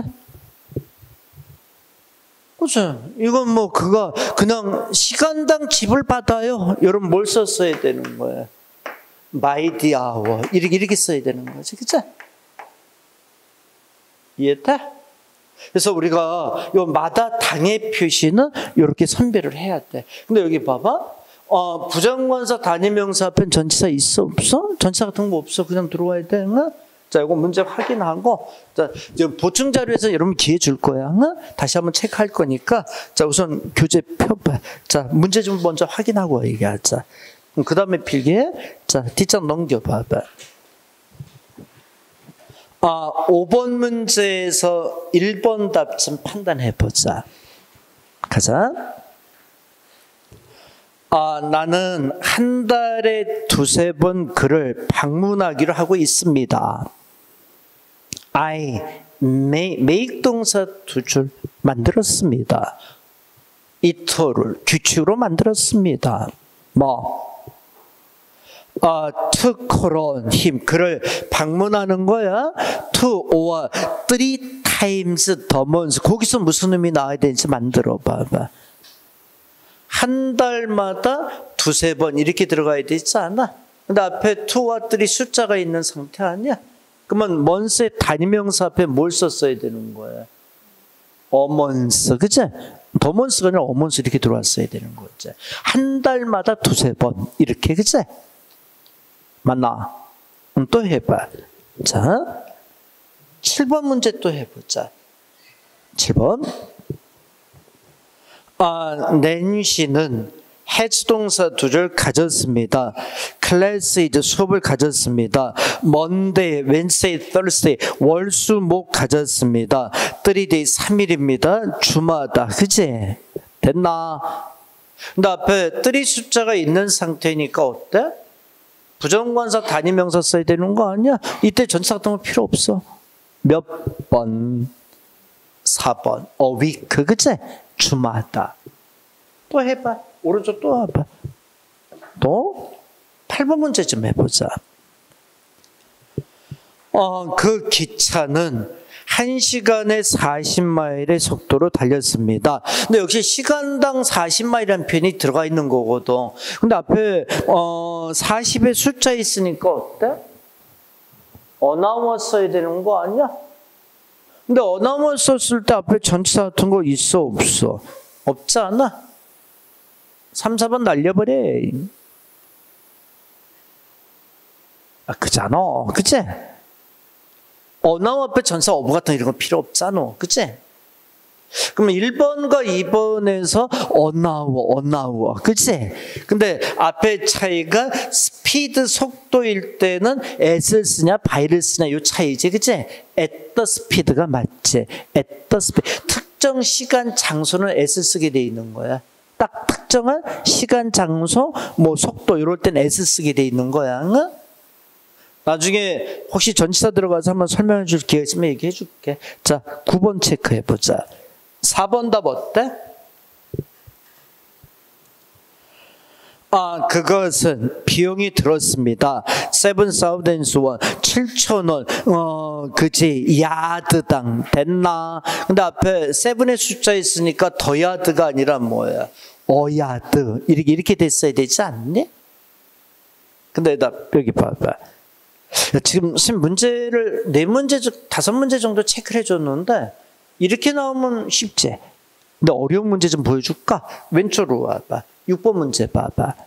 그죠? 이건 뭐 그가 그냥 시간당 지불 받아요. 여러분 뭘 썼어야 되는 거예요? by the hour. 이렇게 써야 되는 거지, 그치? 이해돼? 그래서 우리가 요 마다 당의 표시는 이렇게 선별을 해야 돼. 근데 여기 봐봐. 부정관사 단위명사 앞엔 전치사 있어, 없어? 전치사 같은 거 없어. 그냥 들어와야 돼. 응? 자, 이거 문제 확인하고, 자, 지금 보충 자료에서 여러분 기회 줄 거야. 응? 다시 한번 체크할 거니까, 자, 우선 교재 펴봐. 자, 문제 좀 먼저 확인하고 얘기하자. 그 다음에 필기해. 자, 뒷장 넘겨봐봐. 5번 문제에서 1번 답 좀 판단해보자. 가자. 나는 한 달에 2-3번 그를 방문하기로 하고 있습니다. I make 동사 2줄 만들었습니다. 이토를 규칙으로 만들었습니다. 뭐? to call on him. 그를 방문하는 거야. to or 3 times the month. 거기서 무슨 의미 나와야 되는지 만들어 봐봐. 한 달마다 2-3번 이렇게 들어가야 되지 않아? 근데 앞에 to와 3 숫자가 있는 상태 아니야? 그러면 month의 단위명사 앞에 뭘 썼어야 되는 거야? a month. 그치? the month가 아니라 a month 이렇게 들어왔어야 되는 거지. 한 달마다 2-3번 이렇게, 그치? 맞나? 또 해봐. 자, 7번 문제 또 해보자. 7번. 낸시는 has 동사 2줄 가졌습니다. 클래스 이제 수업을 가졌습니다. Monday, Wednesday, Thursday, 월, 수, 목 가졌습니다. 3day, 3일입니다. 주마다. 그치? 됐나? 근데 앞에 3 숫자가 있는 상태니까 어때? 부정관사 단위명사 써야 되는 거 아니야? 이때 전치사 같은 거 필요 없어. 몇 번, 4번, a week, 그치? 주마다. 또 해봐. 오른쪽 또 해봐. 또 8번 문제 좀 해보자. 그 기차는 1시간에 40마일의 속도로 달렸습니다. 근데 역시 시간당 40마일이라는 표현이 들어가 있는 거거든. 근데 앞에 40의 숫자 있으니까 어때? 어나워 써야 되는 거 아니야? 근데 어나워 썼을 때 앞에 전치사 같은 거 있어 없어? 없지 않아? 3, 4번 날려버려. 그잖아. 그치? 어나워 앞에 전사 어부 같은 이런 거 필요 없잖아. 그치? 그러면 1번과 2번에서 어나워. 그치? 근데 앞에 차이가 스피드 속도일 때는 at을 쓰냐 by를 쓰냐 요 차이지. 그치? at the speed가 맞지. at the speed. 특정 시간 장소는 at을 쓰게 돼 있는 거야. 딱 특정한 시간 장소 뭐 속도 이럴 땐 at을 쓰게 돼 있는 거야. 응? 나중에 혹시 전치사 들어가서 한번 설명해 줄 기회 있으면 얘기해 줄게. 자, 9번 체크해 보자. 4번 답 어때? 그것은 비용이 들었습니다. 7,000원, 7,000원. 그치, 야드당 됐나? 근데 앞에 7의 숫자 있으니까 더 야드가 아니라 뭐야? 어야드. 이렇게 됐어야 되지 않니? 근데 나 여기 봐봐. 지금 문제를 4문제, 5문제 정도 체크를 해줬는데 이렇게 나오면 쉽지. 근데 어려운 문제 좀 보여줄까? 왼쪽으로 와봐. 6번 문제 봐봐.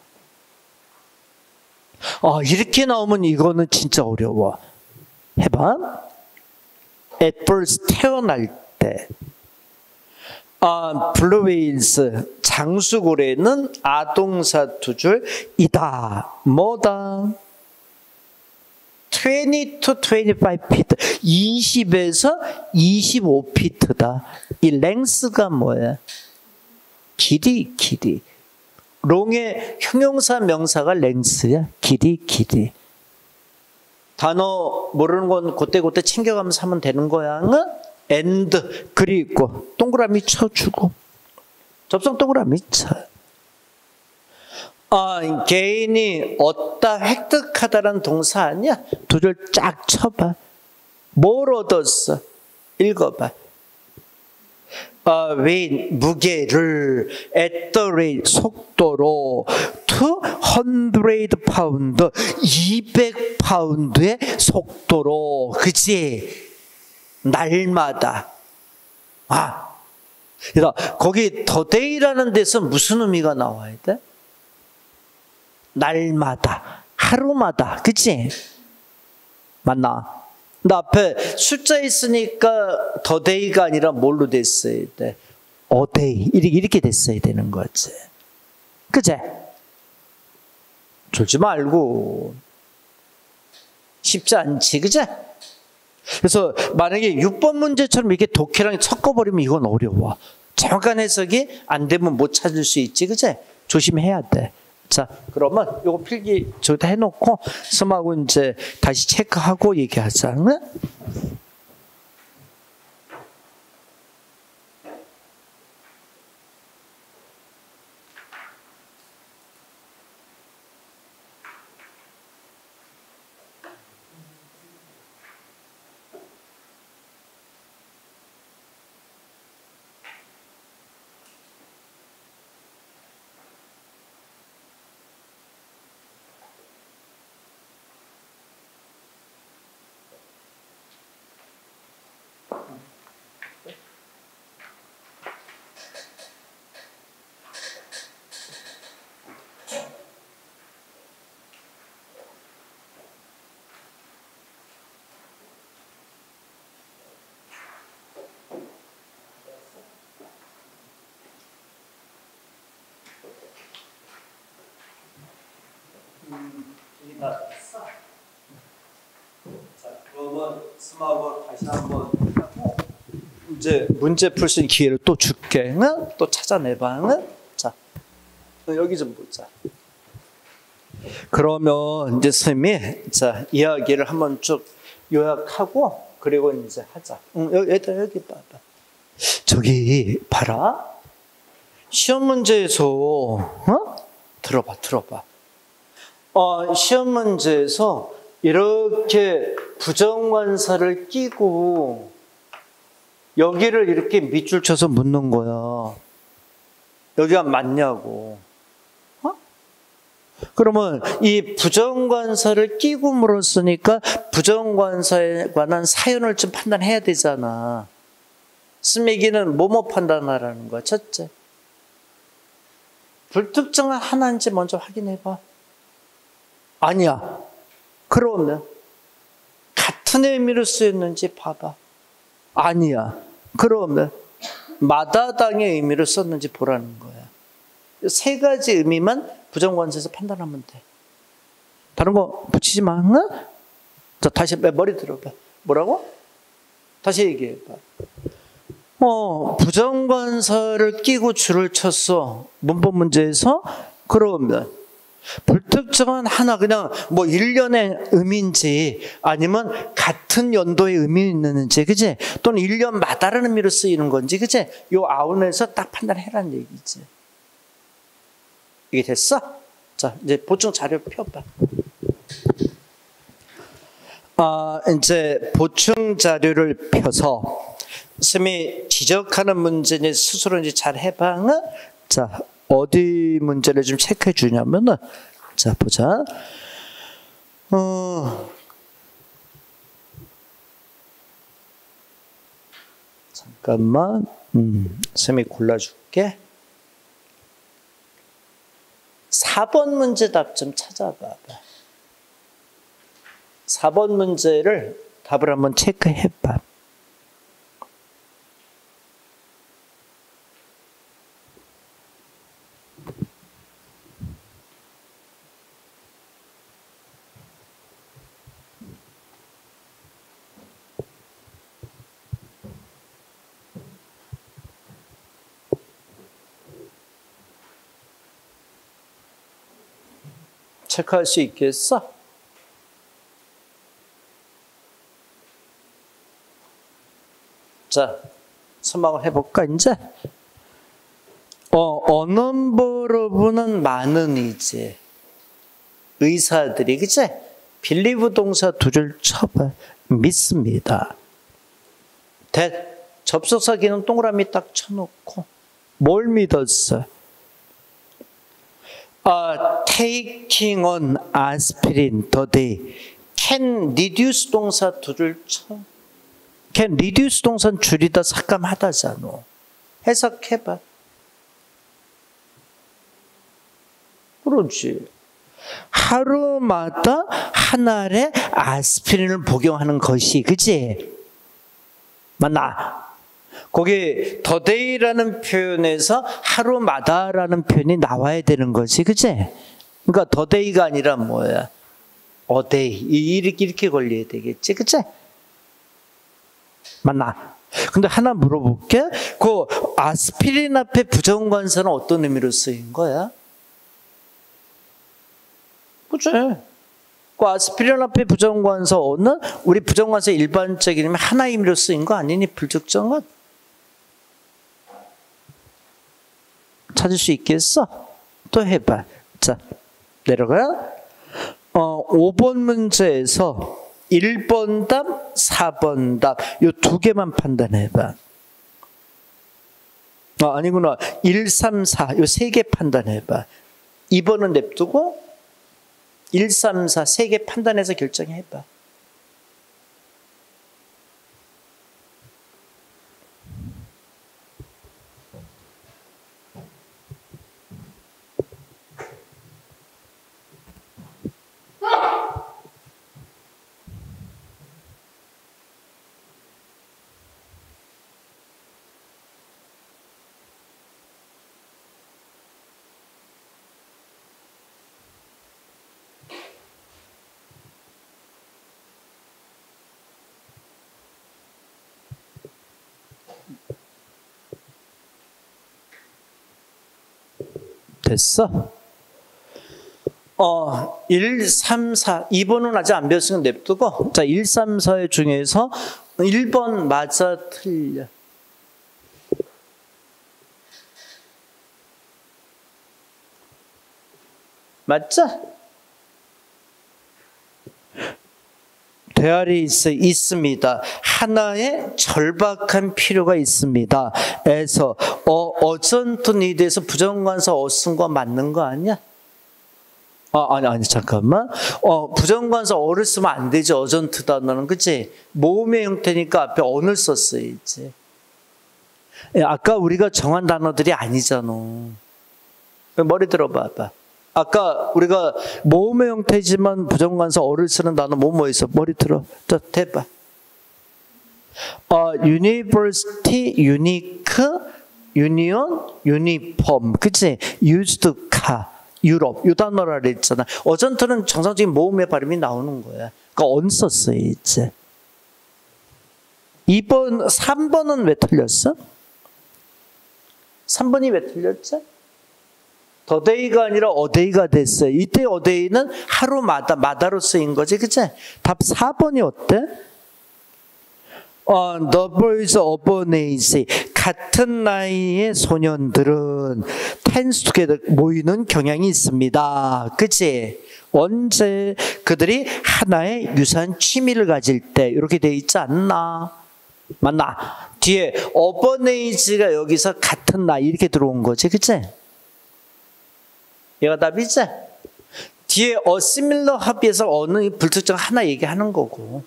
이렇게 나오면 이거는 진짜 어려워. 해봐. At first 태어날 때. 블루웨일스 장수고래는 아동사 두 줄이다. 뭐다? 20 to 25 feet. 20에서 25피트다. 이 랭스가 뭐야? 길이. 롱의 형용사 명사가 랭스야. 길이. 단어 모르는 건 그때 챙겨가면서 하면 되는 거야. and 그리고 동그라미 쳐주고 접속 동그라미 쳐. 개인이 얻다 획득하다라는 동사 아니야? 두 줄 쫙 쳐봐. 뭘 얻었어? 읽어봐. weight 무게를 at the rate 속도로 200 파운드 200 파운드의 속도로. 그치? 날마다. 거기 the day라는 데서 무슨 의미가 나와야 돼? 날마다, 하루마다, 그치? 맞나? 근데 앞에 숫자 있으니까 the day가 아니라 뭘로 됐어야 돼? a day. 이렇게 됐어야 되는 거지. 그치? 졸지 말고. 쉽지 않지, 그치? 그래서 만약에 6번 문제처럼 이렇게 독해랑 섞어버리면 이건 어려워. 정확한 해석이 안 되면 못 찾을 수 있지, 그치? 조심해야 돼. 자, 그러면 요거 필기 저기다 해놓고 스마하고 이제 다시 체크하고 얘기하자. 응? 자, 그러면 스마트 다시 한번 하고 이제 문제 풀 수 있는 기회를 또 줄게. 응? 또 찾아내봐. 응? 자, 여기 좀 보자. 그러면 이제 선생님이 자 이야기를 한번 쭉 요약하고 그리고 이제 하자. 여기 봐봐. 저기 봐라. 시험 문제에서 들어봐. 시험 문제에서 이렇게 부정관사를 끼고 여기를 이렇게 밑줄 쳐서 묻는 거야. 여기가 맞냐고. 그러면 이 부정관사를 끼고 물었으니까 부정관사에 관한 사연을 좀 판단해야 되잖아. 스미기는 뭐뭐 판단하라는 거야. 첫째, 불특정한 하나인지 먼저 확인해봐. 아니야. 그러면 같은 의미로 쓰였는지 봐봐. 아니야. 그러면 마다당의 의미로 썼는지 보라는 거야. 세 가지 의미만 부정관사에서 판단하면 돼. 다른 거 붙이지 마. 응? 자, 다시 머리 들어봐. 뭐라고? 다시 얘기해봐. 부정관사를 끼고 줄을 쳤어. 문법 문제에서. 그러면 불특정한 하나, 그냥 뭐 일련의 의미인지 아니면 같은 연도의 의미 있는지, 그치? 또는 일련마다라는 의미로 쓰이는 건지, 그치? 요 아웃에서 딱 판단해라는 얘기지. 이게 됐어? 자, 이제 보충 자료 펴봐. 이제 보충 자료를 펴서 선생님이 지적하는 문제니 스스로 잘 해봐. 자, 어디 문제를 좀 체크해 주냐면은, 자, 보자. 잠깐만, 선생님이 골라줄게. 4번 문제 답 좀 찾아봐봐. 4번 문제를 답을 한번 체크해봐. 체크할 수 있겠어? 자, 선망을 해볼까, 이제? 어넘버러브는 많은 이제 의사들이, 그치? 빌리브 동사 두 줄 쳐봐. 믿습니다. 접속사 기능 동그라미 딱 쳐놓고 뭘 믿었어? Taking on aspirin today. Can reduce 동사 두 줄 쳐. can reduce 동사는 줄이다 삭감하다잖아. 해석해봐. 그렇지. 하루마다 한 알의 아스피린을 복용하는 것이, 그치? 맞나? 거기 the day라는 표현에서 하루마다라는 표현이 나와야 되는 거지, 그치? 그러니까 the day가 아니라 뭐야? a day. 이렇게 걸려야 되겠지, 그치? 맞나? 근데 하나 물어볼게. 그 아스피린 앞에 부정관사는 어떤 의미로 쓰인 거야? 그치? 그 아스피린 앞에 부정관사어는 우리 부정관사 일반적인 의미 하나의 의미로 쓰인 거 아니니? 불특정은? 찾을 수 있겠어? 또 해봐. 자, 내려가. 5번 문제에서 1번 답, 4번 답, 요 두 개만 판단해봐. 아니구나. 1, 3, 4, 요 세 개 판단해봐. 2번은 냅두고 1, 3, 4, 세 개 판단해서 결정해봐. 됐어? 1, 3, 4. 2번은 아직 안 배웠으니까 냅두고. 자, 1, 3, 4 중에서 1번 맞아, 틀려. 맞죠? 대아리 있습니다. 하나의 절박한 필요가 있습니다. 에서 어전트 니드에서 부정관사 쓴 거 맞는 거 아니야? 아니 잠깐만. 부정관사 어를 쓰면 안 되지. 어전트 단어는 그치? 모음의 형태니까 앞에 언을 썼어야지. 아까 우리가 정한 단어들이 아니잖아. 머리 들어봐봐. 아까 우리가 모음의 형태지만 부정관사 어를 쓰는 단어 뭐 있어? 머리 들어. 자, 대봐. University, unique, union, uniform. 그치? used car. 유럽. 이 단어라 그랬잖아. 어전트는 정상적인 모음의 발음이 나오는 거야. 그러니까 언 썼어야지. 3번은 왜 틀렸어? 3번이 왜 틀렸지? 더데이가 아니라 어데이가 됐어요. 이때 어데이는 하루마다, 마다로 쓰인 거지, 그치? 답 4번이 어때? The boys of an age. 같은 나이의 소년들은 tends together, 모이는 경향이 있습니다. 그치? 언제 그들이 하나의 유사한 취미를 가질 때, 이렇게 돼 있지 않나? 맞나? 뒤에 of an age가 여기서 같은 나이 이렇게 들어온 거지, 그치? 얘가 답이지? 뒤에 similar 합의에서 어느 불특정 하나 얘기하는 거고.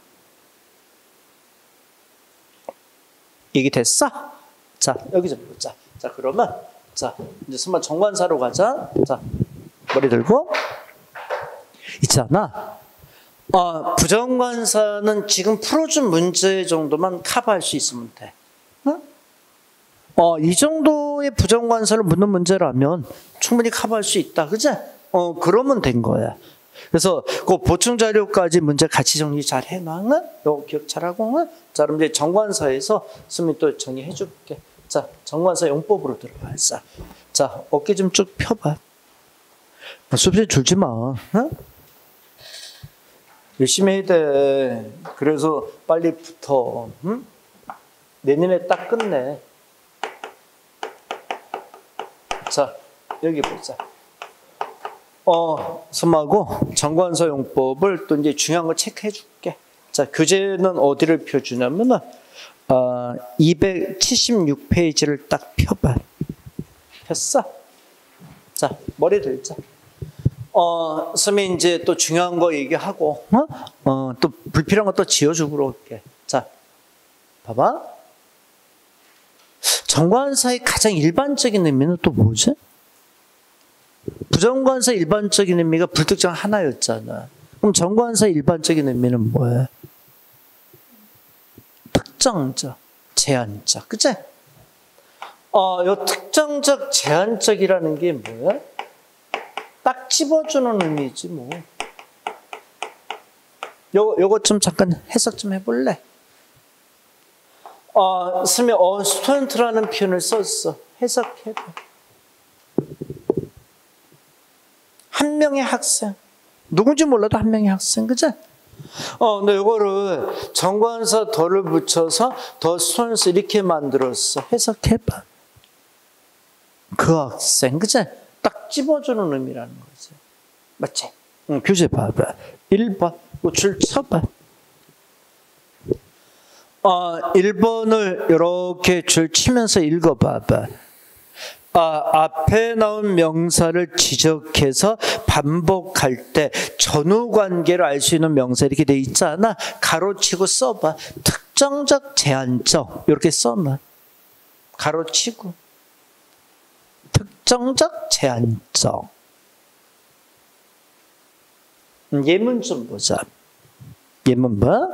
얘기됐어? 자, 여기 좀 보자. 자, 그러면 자, 이제 정말 정관사로 가자. 자, 머리 들고. 있잖아. 부정관사는 지금 풀어준 문제 정도만 커버할 수 있으면 돼. 응? 이 정도의 부정관사를 묻는 문제라면 충분히 커버할 수 있다. 그치? 그러면 된 거야. 그래서 그 보충 자료까지 문제 같이 정리 잘 해놔. 요 기억 잘하고. 자, 그럼 이제 정관사에서 수미 또 정리해 줄게. 자, 정관사 용법으로 들어가자. 자, 어깨 좀 쭉 펴봐. 수업시에 줄지 마. 응? 열심히 해야 돼. 그래서 빨리 붙어. 응? 내년에 딱 끝내. 자, 여기 보자. 스마고 정관사 용법을 또 이제 중요한 거 체크해 줄게. 자, 교재는 어디를 펴주냐면은 276페이지를 딱 펴봐. 폈어? 자, 머리 들자. 선생님이 이제 또 중요한 거 얘기하고, 또 불필요한 거 또 지워주고 그럴게. 자, 봐봐. 정관사의 가장 일반적인 의미는 또 뭐지? 부정관사의 일반적인 의미가 불특정 하나였잖아. 그럼 정관사의 일반적인 의미는 뭐야? 특정적, 제한적, 그치? 요 특정적, 제한적이라는 게 뭐야? 딱 집어주는 의미지 뭐. 요거 좀 잠깐 해석 좀 해볼래? 스미 스튜던트라는 표현을 썼어. 해석해봐. 한 명의 학생. 누군지 몰라도 한 명의 학생, 그치? 근데 이거를 정관사 더를 붙여서 더 스튜던트 이렇게 만들었어. 해석해봐. 그 학생, 그치? 딱 집어주는 의미라는 거지. 맞지? 교재 봐봐. 1번. 줄 쳐봐. 1번을 이렇게 줄 치면서 읽어봐봐. 앞에 나온 명사를 지적해서 반복할 때 전후 관계를 알 수 있는 명사 이렇게 돼 있잖아. 가로치고 써봐. 특정적, 제한적 이렇게 써놔. 가로치고. 특정적, 제한적. 예문 좀 보자. 예문 봐.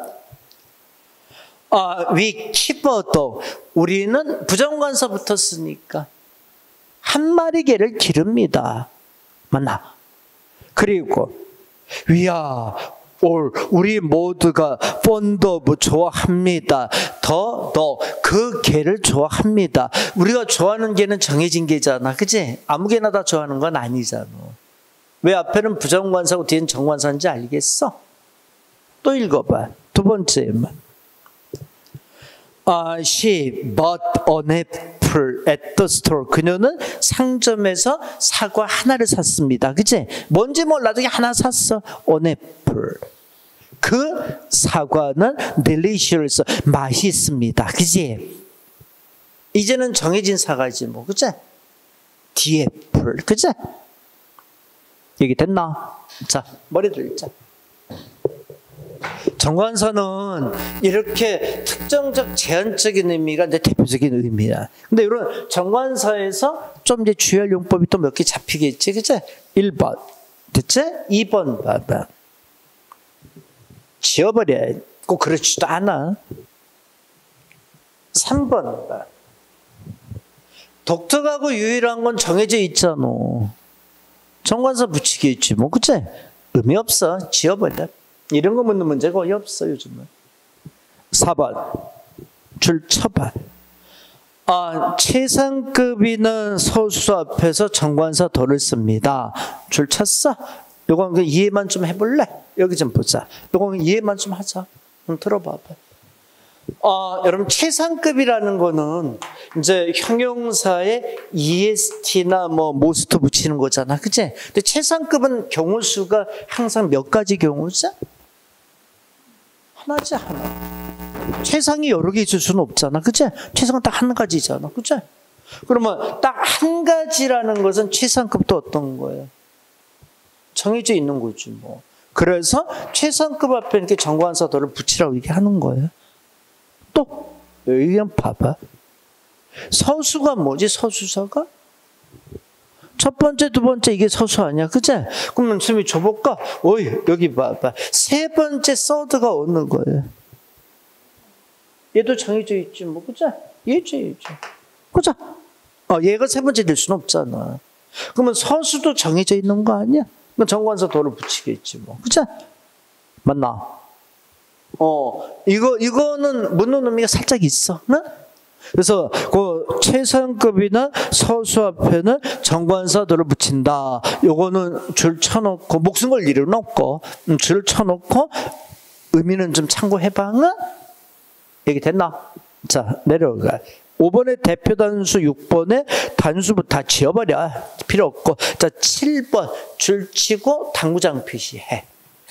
we keep a dog. 우리는 부정관사 붙었으니까 한 마리 개를 기릅니다. 맞나? 그리고 we are all, 우리 모두가 fond of, 좋아합니다. 더 그 개를 좋아합니다. 우리가 좋아하는 개는 정해진 개잖아. 그치? 아무 개나 다 좋아하는 건 아니잖아. 왜 앞에는 부정관사고 뒤에는 정관사인지 알겠어? 또 읽어봐. 두 번째만. She bought an apple at the store. 그녀는 상점에서 사과 하나를 샀습니다. 그치? 뭔지 몰라도 하나 샀어. An apple. 그 사과는 delicious. 맛있습니다. 그치? 이제는 정해진 사과지 뭐. 그치? The apple. 그치? 얘기 됐나? 자, 머리 들자. 정관사는 이렇게 특정적 제한적인 의미가 내 대표적인 의미야. 근데 이런 정관사에서 좀 이제 주의할 용법이 또 몇 개 잡히겠지, 그치? 1번. 됐지? 2번 봐봐. 지워버려. 꼭 그렇지도 않아. 3번 봐. 독특하고 유일한 건 정해져 있잖아. 정관사 붙이겠지, 뭐, 그치? 의미 없어. 지워버려. 이런 거 묻는 문제가 거의 없어, 요즘은. 4번. 줄 쳐봐. 최상급이는 서수 앞에서 정관사 도를 씁니다. 줄 쳤어? 요건 이해만 좀 해볼래? 여기 좀 보자. 요건 이해만 좀 하자. 들어봐봐. 여러분, 최상급이라는 거는 이제 형용사에 est나 뭐 most 붙이는 거잖아. 그치? 근데 최상급은 경우 수가 항상 몇 가지 경우죠? 하나지, 하나. 최상이 여러 개 있을 수는 없잖아. 그치? 최상은 딱 한 가지잖아. 그치? 그러면 딱 한 가지라는 것은 최상급도 어떤 거예요? 정해져 있는 거지, 뭐. 그래서 최상급 앞에 이렇게 정관사도를 붙이라고 이렇게 하는 거예요. 또, 여기 그냥 봐봐. 서수가 뭐지, 서수사가? 첫 번째, 두 번째 이게 서수 아니야, 그치? 그러면 수미 줘볼까? 오이, 여기 봐봐. 세 번째 서드가 어느 거예요? 얘도 정해져 있지, 뭐, 그치? 얘지. 그치? 얘가 세 번째 될 수는 없잖아. 그러면 서수도 정해져 있는 거 아니야? 그럼 정관사 도를 붙이겠지, 뭐. 그치? 맞나? 이거는 묻는 의미가 살짝 있어. 네? 그래서 그 최상급이나 서수 앞에는 정관사도를 붙인다. 요거는 줄 쳐놓고 목숨 걸 일은 없고 줄 쳐놓고 의미는 좀 참고해봐. 네? 얘기 됐나? 자, 내려가. 5번에 대표 단수, 6번에 단수부터 다 지워버려. 필요 없고. 자, 7번 줄 치고 당구장 표시해.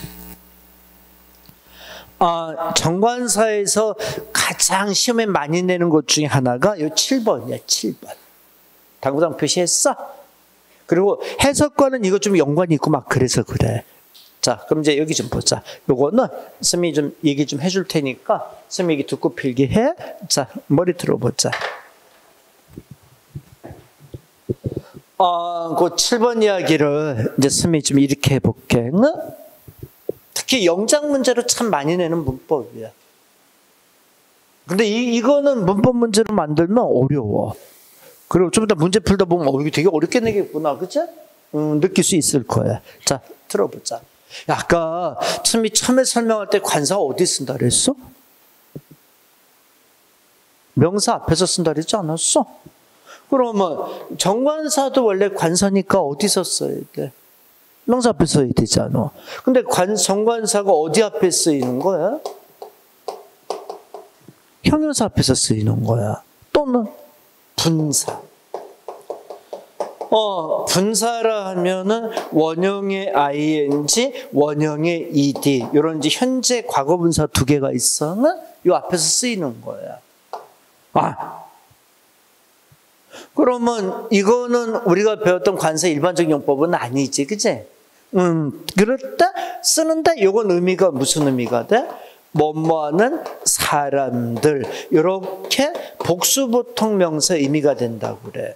정관사에서 가장 시험에 많이 내는 것 중에 하나가 이 7번이야, 7번. 당구장 표시했어? 그리고 해석과는 이거 좀 연관이 있고 막 그래서 그래. 자, 그럼 이제 여기 좀 보자. 요거는 스미 좀 얘기 좀 해줄 테니까 스미 얘기 듣고 필기해. 자, 머리 들어보자. 그 7번 이야기를 이제 스미 좀 이렇게 해볼게. 응? 특히 영장 문제로 참 많이 내는 문법이야. 근데 이거는 문법 문제로 만들면 어려워. 그리고 좀 이따 문제 풀다 보면 이거 되게 어렵게 내겠구나. 그치? 느낄 수 있을 거야. 자, 들어보자. 아까 처음에 설명할 때 관사 어디 쓴다 그랬어? 명사 앞에서 쓴다 그랬지 않았어? 그러면 정관사도 원래 관사니까 어디서 써야 돼? 명사 앞에 써야 되잖아. 근데 정관사가 어디 앞에 쓰이는 거야? 형용사 앞에서 쓰이는 거야. 또는 분사. 분사라 하면은 원형의 ing, 원형의 ed 이런 이제 현재 과거 분사 두 개가 있어. 이 앞에서 쓰이는 거야. 그러면 이거는 우리가 배웠던 관사 일반적 용법은 아니지, 그치? 그렇다 쓰는데 이건 의미가 무슨 의미가 돼? 뭐뭐하는 사람들 이렇게 복수보통 명사 의미가 된다고 그래.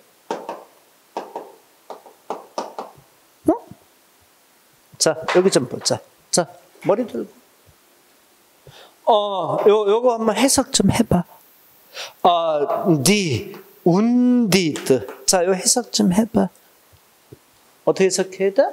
응? 자, 여기 좀 보자. 자, 머리 들고. 요거 한번 해석 좀 해봐. 운디드. 자, 요 해석 좀 해봐. 어떻게 해석해야 돼?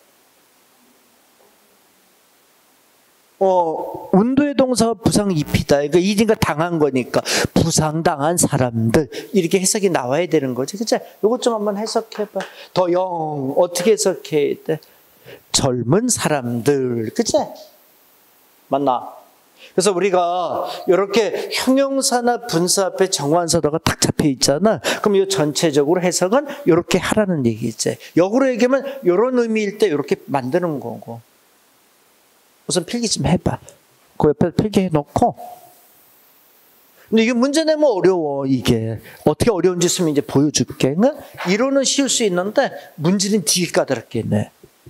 운도의 동사가 부상 입히다. 그러니까 이니까 당한 거니까 부상당한 사람들 이렇게 해석이 나와야 되는 거지, 그치? 요것 좀 한번 해석해봐. 더 영 어떻게 해석해야 돼? 젊은 사람들, 그치? 맞나? 그래서 우리가 이렇게 형용사나 분사 앞에 정관사도가 딱 잡혀 있잖아. 그럼 이 전체적으로 해석은 이렇게 하라는 얘기지. 역으로 얘기하면 이런 의미일 때 이렇게 만드는 거고. 우선 필기 좀 해봐. 그 옆에 필기 해놓고. 근데 이게 문제 내면 어려워, 이게. 어떻게 어려운지 있으면 이제 보여줄게. 이론은 쉬울 수 있는데 문제는 뒤에 까다롭게 있네.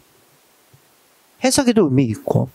해석에도 의미 있고.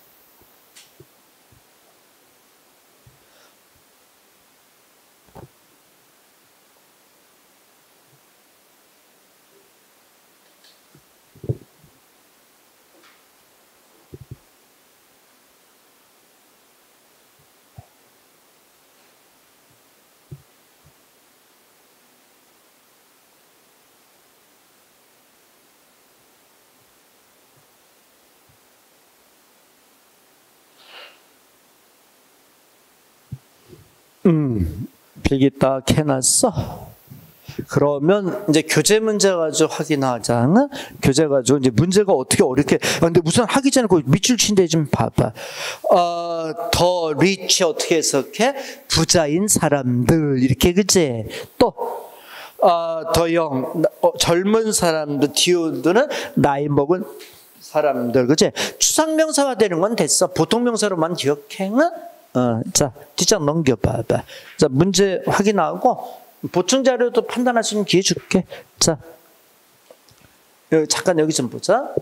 필기 딱 해놨어. 그러면 이제 교재 문제 가지고 확인하자. 응? 교재 가지고 이제 문제가 어떻게 어렵게. 근데 우선 하기 전에 그 밑줄 친데 좀 봐봐. 더 리치 어떻게 해석해? 부자인 사람들 이렇게 그치? 또 더 영 젊은 사람들 디오드는 나이 먹은 사람들 그치? 추상명사화 되는 건 됐어. 보통명사로만 기억해. 응? 자, 뒷장 넘겨봐봐. 자, 문제 확인하고 보충 자료도 판단할 수 있는 기회 줄게. 자, 잠깐 여기 좀 보자.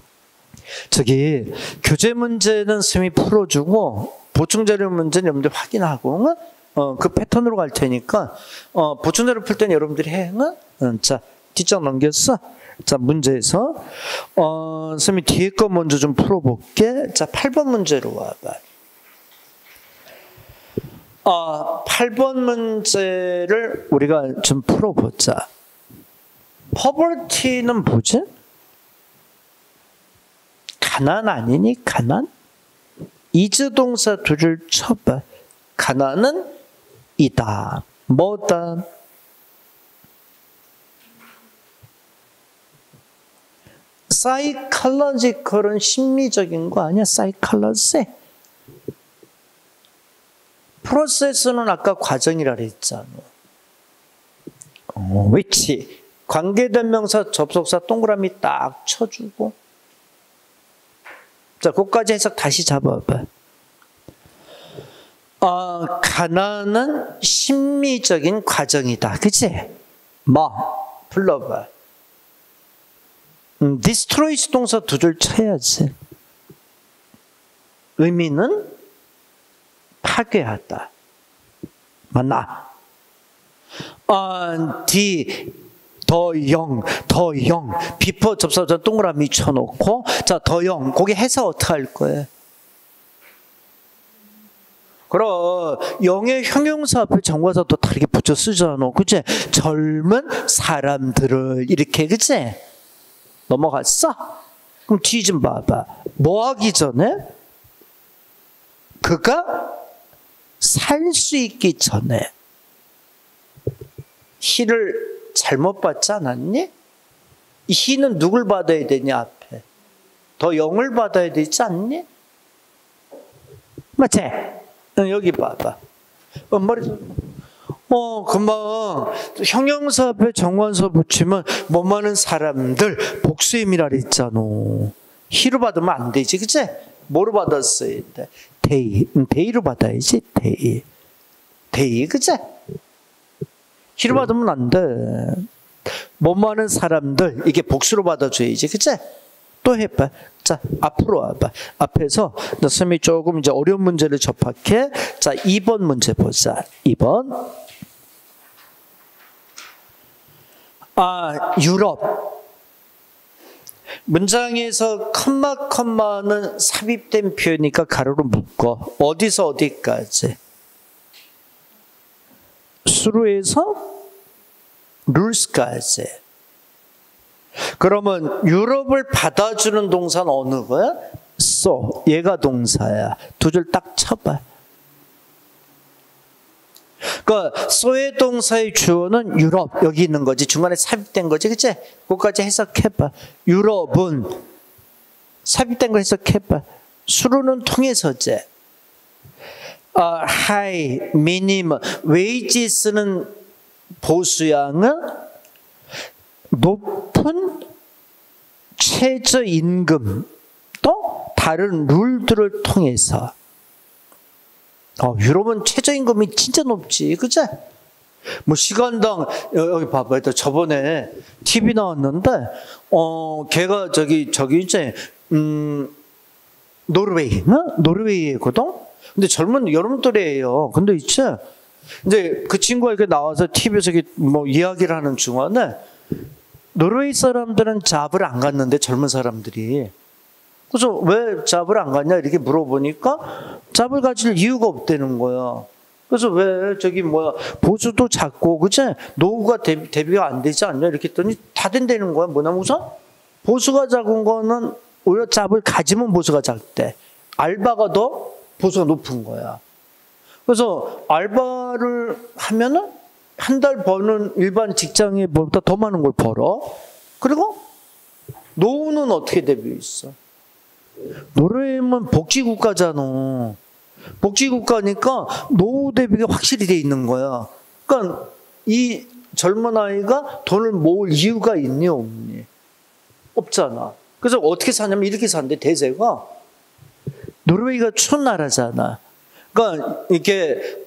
저기 교재 문제는 쌤이 풀어주고 보충 자료 문제는 여러분들 확인하고 그 패턴으로 갈 테니까 보충 자료 풀 때는 여러분들이 해. 자, 뒷장 넘겼어. 자, 문제에서 쌤이 뒤에 거 먼저 좀 풀어볼게. 자, 8번 문제로 와봐. 8번 문제를 우리가 좀 풀어보자. poverty는 뭐지? 가난 아니니? 가난? is 동사 두 줄 쳐봐. 가난은 이다. 뭐다? psychological은 심리적인 거 아니야? psychology. 프로세스는 아까 과정이라 그랬잖아. which 관계된 명사 접속사 동그라미 딱 쳐주고. 자, 그것까지 해석 다시 잡아봐. 가난은 심리적인 과정이다. 그치? 뭐? 불러봐. destroys 동사 두 줄 쳐야지. 의미는 파괴하다. 맞나? 더 영, 비포 접속사 동그라미 쳐놓고, 자, 더 영, 거기 해서 어떻게 할 거예요? 그럼, 영의 형용사 앞에 정관사 또 다르게 붙여 쓰잖아. 그치? 젊은 사람들을, 이렇게, 그치? 넘어갔어? 그럼 뒤 좀 봐봐. 뭐 하기 전에? 그가 살 수 있기 전에 희를 잘못 받지 않았니? 이 희는 누굴 받아야 되냐 앞에? 더 영을 받아야 되지 않니? 맞지? 여기 봐봐. 금방 형용사 앞에 정관사 붙이면 뭐 많은 사람들 복수임이라 그랬잖아. 희로 받으면 안 되지, 그치? 뭐로 받았어야 돼? 데이로 받아야지, 데이, 그치? 희로 받으면 안 돼. 뭐 많은 사람들, 이게 복수로 받아줘야지, 그치? 또 해봐. 자, 앞으로 와봐. 앞에서 쌤이 조금 이제 어려운 문제를 접할게. 자, 2번 문제 보자. 2번. 유럽. 문장에서 컴마는 삽입된 표현이니까 가로로 묶어. 어디서 어디까지? 수로에서 룰스까지. 그러면 유럽을 받아주는 동사는 어느 거야? so. 얘가 동사야. 두 줄 딱 쳐봐. 그러니까 so의 동사의 주어는 유럽. 여기 있는 거지. 중간에 삽입된 거지. 그치? 그것까지 해석해봐. 유럽은 삽입된 거 해석해봐. 수로는 통해서제. high, minimum, wages는 보수양은 높은 최저임금 또 다른 룰들을 통해서. 유럽은 최저임금이 진짜 높지, 그치? 뭐 시간당 여기 봐봐, 저번에 TV 나왔는데 걔가 저기 이제 노르웨이거든. 근데 젊은 여름 또래예요. 근데 이제 그 친구가 이렇게 나와서 TV에서 뭐 이야기를 하는 중간에 노르웨이 사람들은 잡을 안 갔는데 젊은 사람들이. 그래서 왜 잡을 안 갔냐 이렇게 물어보니까 잡을 가질 이유가 없다는 거야. 그래서 왜 보수도 작고 그치? 노후가 대비가 안 되지 않냐 이렇게 했더니 다 된다는 거야. 뭐냐면 우선 보수가 작은 거는 오히려 잡을 가지면 보수가 작대. 알바가 더 보수가 높은 거야. 그래서 알바를 하면은 한 달 버는 일반 직장인보다 더 많은 걸 벌어. 그리고 노후는 어떻게 대비해 있어? 노르웨이는 복지국가잖아. 복지국가니까 노후 대비가 확실히 돼 있는 거야. 그러니까 이 젊은 아이가 돈을 모을 이유가 있니 없니? 없잖아. 그래서 어떻게 사냐면 이렇게 사는데 대세가 노르웨이가 추운 나라잖아. 그러니까 이렇게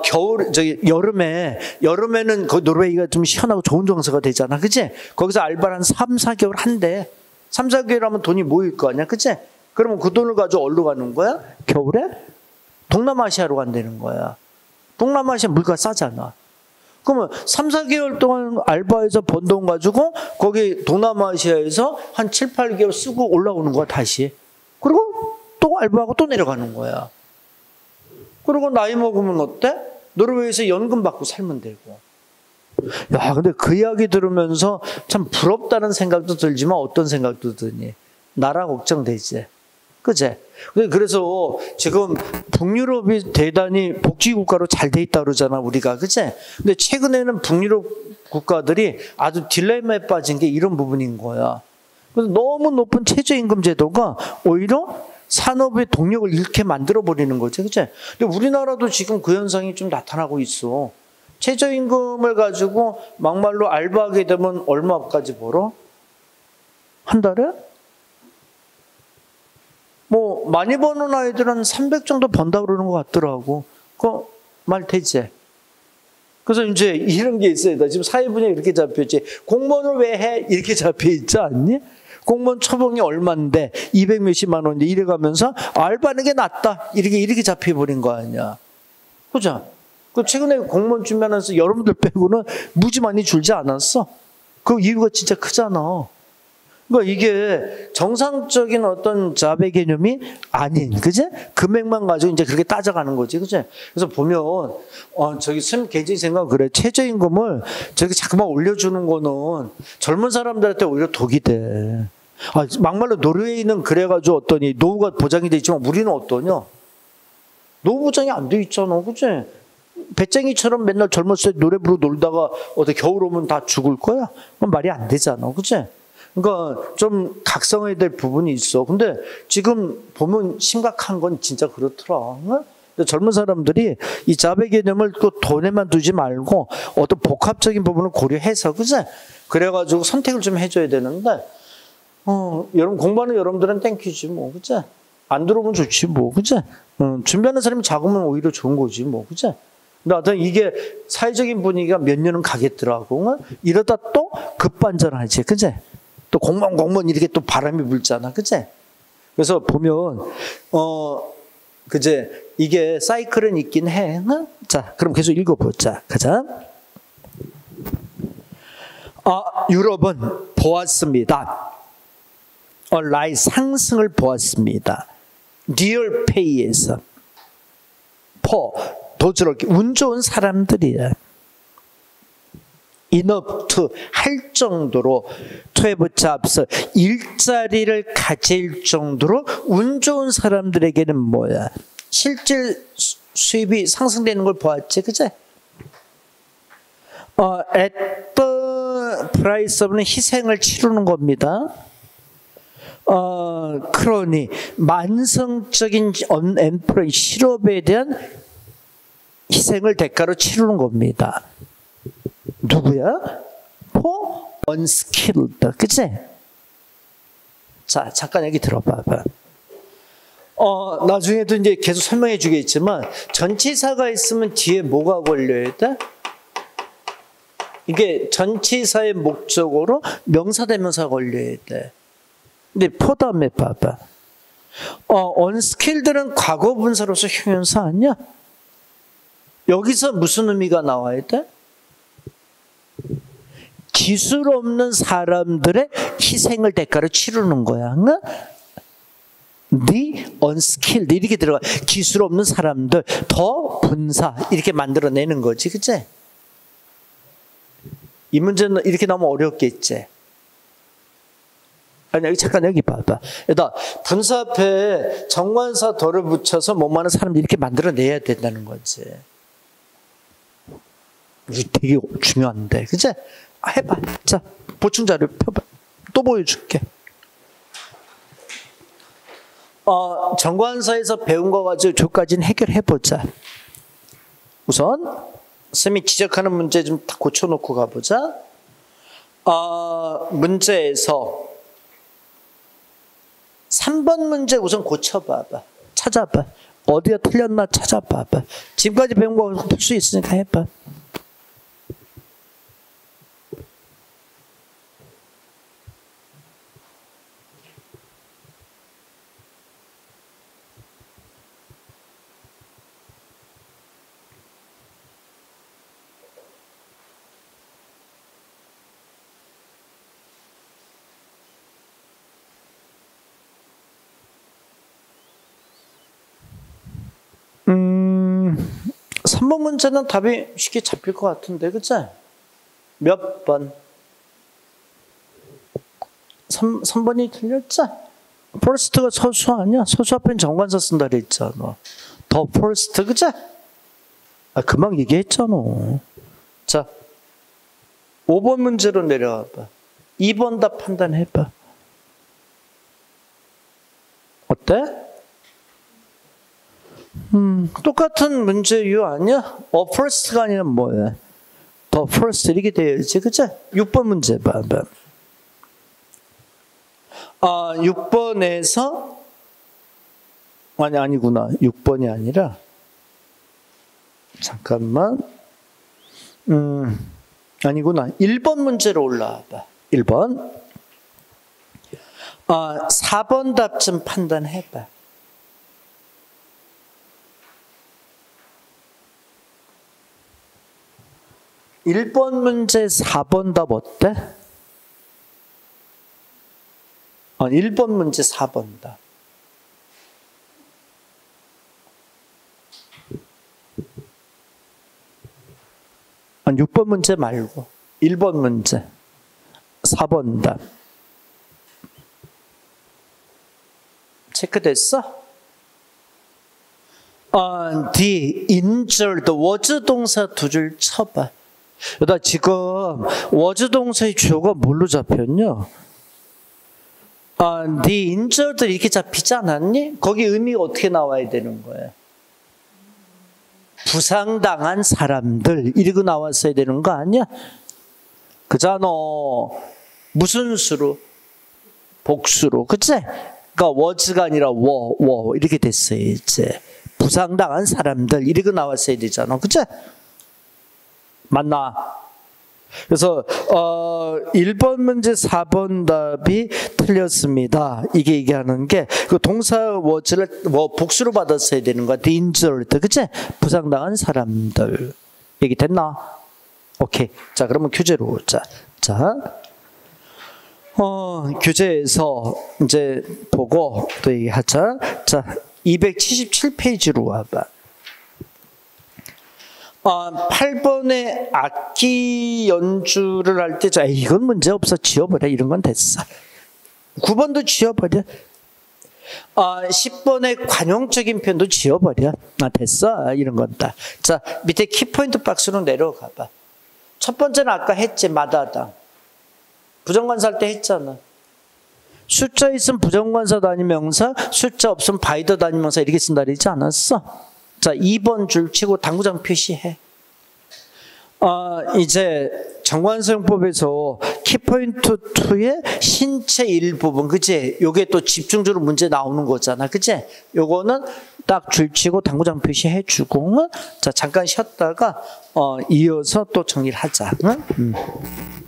여름에는 그 노르웨이가 좀 시원하고 좋은 정서가 되잖아, 그치? 거기서 알바를 한 3, 4개월 한대. 3, 4개월 하면 돈이 모일 거 아니야, 그치? 그러면 그 돈을 가지고 어디로 가는 거야? 겨울에? 동남아시아로 간다는 거야. 동남아시아 물가 싸잖아. 그러면 3, 4개월 동안 알바해서 번 돈 가지고 거기 동남아시아에서 한 7, 8개월 쓰고 올라오는 거야, 다시. 그리고 또 알바하고 또 내려가는 거야. 그리고 나이 먹으면 어때? 노르웨이에서 연금 받고 살면 되고. 야, 근데 그 이야기 들으면서 참 부럽다는 생각도 들지만 어떤 생각도 드니? 나라 걱정되지. 그제? 그래서 지금 북유럽이 대단히 복지국가로 잘 돼 있다 그러잖아, 우리가. 그제? 근데 최근에는 북유럽 국가들이 아주 딜레마에 빠진 게 이런 부분인 거야. 그래서 너무 높은 최저임금 제도가 오히려 산업의 동력을 잃게 만들어버리는 거지. 그치? 근데 우리나라도 지금 그 현상이 좀 나타나고 있어. 최저임금을 가지고 막말로 알바하게 되면 얼마까지 벌어? 한 달에? 뭐 많이 버는 아이들은 300 정도 번다 그러는 것 같더라고. 그거 말 되지? 그래서 이제 이런 게 있어요. 지금 사회분야에 이렇게 잡혀있지. 공무원을 왜 해? 이렇게 잡혀있지 않니? 공무원 초봉이 얼만데 200 몇십만 원인데 이래가면서 알바하는 게 낫다. 이렇게 잡혀버린 거 아니야. 그죠? 그 최근에 공무원 준비하면서 여러분들 빼고는 무지 많이 줄지 않았어? 그 이유가 진짜 크잖아. 그러니까 이게 정상적인 어떤 자배 개념이 아닌, 그제? 금액만 가지고 이제 그렇게 따져가는 거지, 그제? 그래서 보면, 저기 개인적인 생각은 그래. 최저임금을 저렇게 자꾸만 올려주는 거는 젊은 사람들한테 오히려 독이 돼. 막말로 노르웨이는 그래가지고 어떠니, 노후가 보장이 돼 있지만 우리는 어떠냐? 노후 보장이 안 돼 있잖아, 그제? 배짱이처럼 맨날 젊었을 때 노래 부르고 놀다가 어떻게 겨울 오면 다 죽을 거야? 그건 말이 안 되잖아, 그제? 그러니까 좀 각성해야 될 부분이 있어. 근데 지금 보면 심각한 건 진짜 그렇더라. 근데 젊은 사람들이 이 자배 개념을 또 돈에만 두지 말고 어떤 복합적인 부분을 고려해서, 그제? 그래가지고 선택을 좀 해줘야 되는데, 여러분 공부하는 여러분들은 땡큐지 뭐, 그제? 안 들어오면 좋지 뭐, 그제? 준비하는 사람이 작으면 오히려 좋은 거지 뭐, 그제? 근데 하여튼 이게 사회적인 분위기가 몇 년은 가겠더라고. 이러다 또 급반전하지, 그제? 또 공무원 이렇게 또 바람이 불잖아, 그치? 그래서 보면 그제 이게 사이클은 있긴 해. 자, 그럼 계속 읽어보자. 가자. 유럽은 보았습니다. 라이 상승을 보았습니다. 리얼 페이에서 도저롭게 운 좋은 사람들이야. enough to 할 정도로 to have jobs 일자리를 가질 정도로 운 좋은 사람들에게는 뭐야? 실질 수입이 상승되는 걸 보았지, 그치? at the price of는 희생을 치르는 겁니다. 그러니 만성적인 언엠플로이 실업에 대한 희생을 대가로 치르는 겁니다. 누구야? For unskilled. 그치? 자, 잠깐 얘기 들어봐봐. 나중에도 이제 계속 설명해 주겠지만, 전치사가 있으면 뒤에 뭐가 걸려야 돼? 이게 전치사의 목적으로 명사대명사가 걸려야 돼. 근데 for 다음에 봐봐. unskilled는 과거 분사로서 형용사 아니야? 여기서 무슨 의미가 나와야 돼? 기술 없는 사람들의 희생을 대가로 치르는 거야. 응? The unskilled 이렇게 들어가. 기술 없는 사람들 더 분사 이렇게 만들어내는 거지, 그치? 이 문제는 이렇게 나오면 어렵겠지. 아니 여기 잠깐 여기 봐봐. 여기다 분사 앞에 정관사 덜을 붙여서 뭐하는 사람들 이렇게 만들어내야 된다는 거지. 이게 되게 중요한데, 그치? 해봐. 자, 보충 자료 펴봐. 또 보여줄게. 정관사에서 배운 거 가지고 저까지는 해결해보자. 우선 쌤이 지적하는 문제 좀 다 고쳐놓고 가보자. 문제에서 3번 문제 우선 고쳐봐봐. 찾아봐. 어디가 틀렸나 찾아봐봐. 지금까지 배운 거 풀 수 있으니까 해봐. 음, 3번 문제는 답이 쉽게 잡힐 것 같은데, 그치? 몇 번? 3번이 틀렸지? first가 서수 아니야? 서수 앞엔 정관사 쓴다 그랬잖아. 더 first, 그치? 금방 얘기했잖아. 자, 5번 문제로 내려와봐. 2번 답 판단해봐. 어때? 똑같은 문제유 아니야? first가 아니라 뭐야? 더 first 이렇게 되어야지, 그치? 6번 문제 봐봐. 6번에서 아니구나. 6번이 아니라 잠깐만. 아니구나. 1번 문제로 올라와봐. 1번. 4번 답 좀 판단해봐. 1번 문제 4번 답 어때? 1번 문제 4번 답. 아니, 6번 문제 말고 1번 문제 4번 답. 체크됐어? the injured was 동사 두 줄 쳐봐. 여기다 지금 was 동사의 주어가 뭘로 잡혔냐? the injured 이렇게 잡히지 않았니? 거기 의미가 어떻게 나와야 되는 거야? 부상당한 사람들 이러고 나왔어야 되는 거 아니야? 그잖아. 무슨 수로? 복수로. 그치? 그러니까 was가 아니라 were 이렇게 됐어야지. 부상당한 사람들 이러고 나왔어야 되잖아. 그치? 맞나? 그래서 1번 문제 4번 답이 틀렸습니다. 이게 얘기하는 게 그 동사 was를 복수로 받았어야 되는 거야. The injured. 그치? 부상당한 사람들. 얘기 됐나? 오케이. 자, 그러면 교재로 오자. 자, 교재에서 이제 보고 또 얘기하자. 자, 277페이지로 와봐. 8번에 악기 연주를 할 때, 자, 이건 문제 없어. 지워버려. 이런 건 됐어. 9번도 지워버려. 10번에 관용적인 표현도 지워버려. 됐어. 이런 건 다. 자, 밑에 키포인트 박스로 내려가 봐. 첫 번째는 아까 했지. 마다당. 부정관사 할 때 했잖아. 숫자 있으면 부정관사 단위명사, 숫자 없으면 바이더 단위명사 이렇게 쓴다 그러지 않았어? 자, 2번 줄 치고 당구장 표시해. 이제 정관사용법에서 키포인트 2의 신체 일부분, 그치? 요게 또 집중적으로 문제 나오는 거잖아, 그치? 요거는 딱 줄치고 당구장 표시해주고, 자, 잠깐 쉬었다가, 이어서 또 정리를 하자. 응?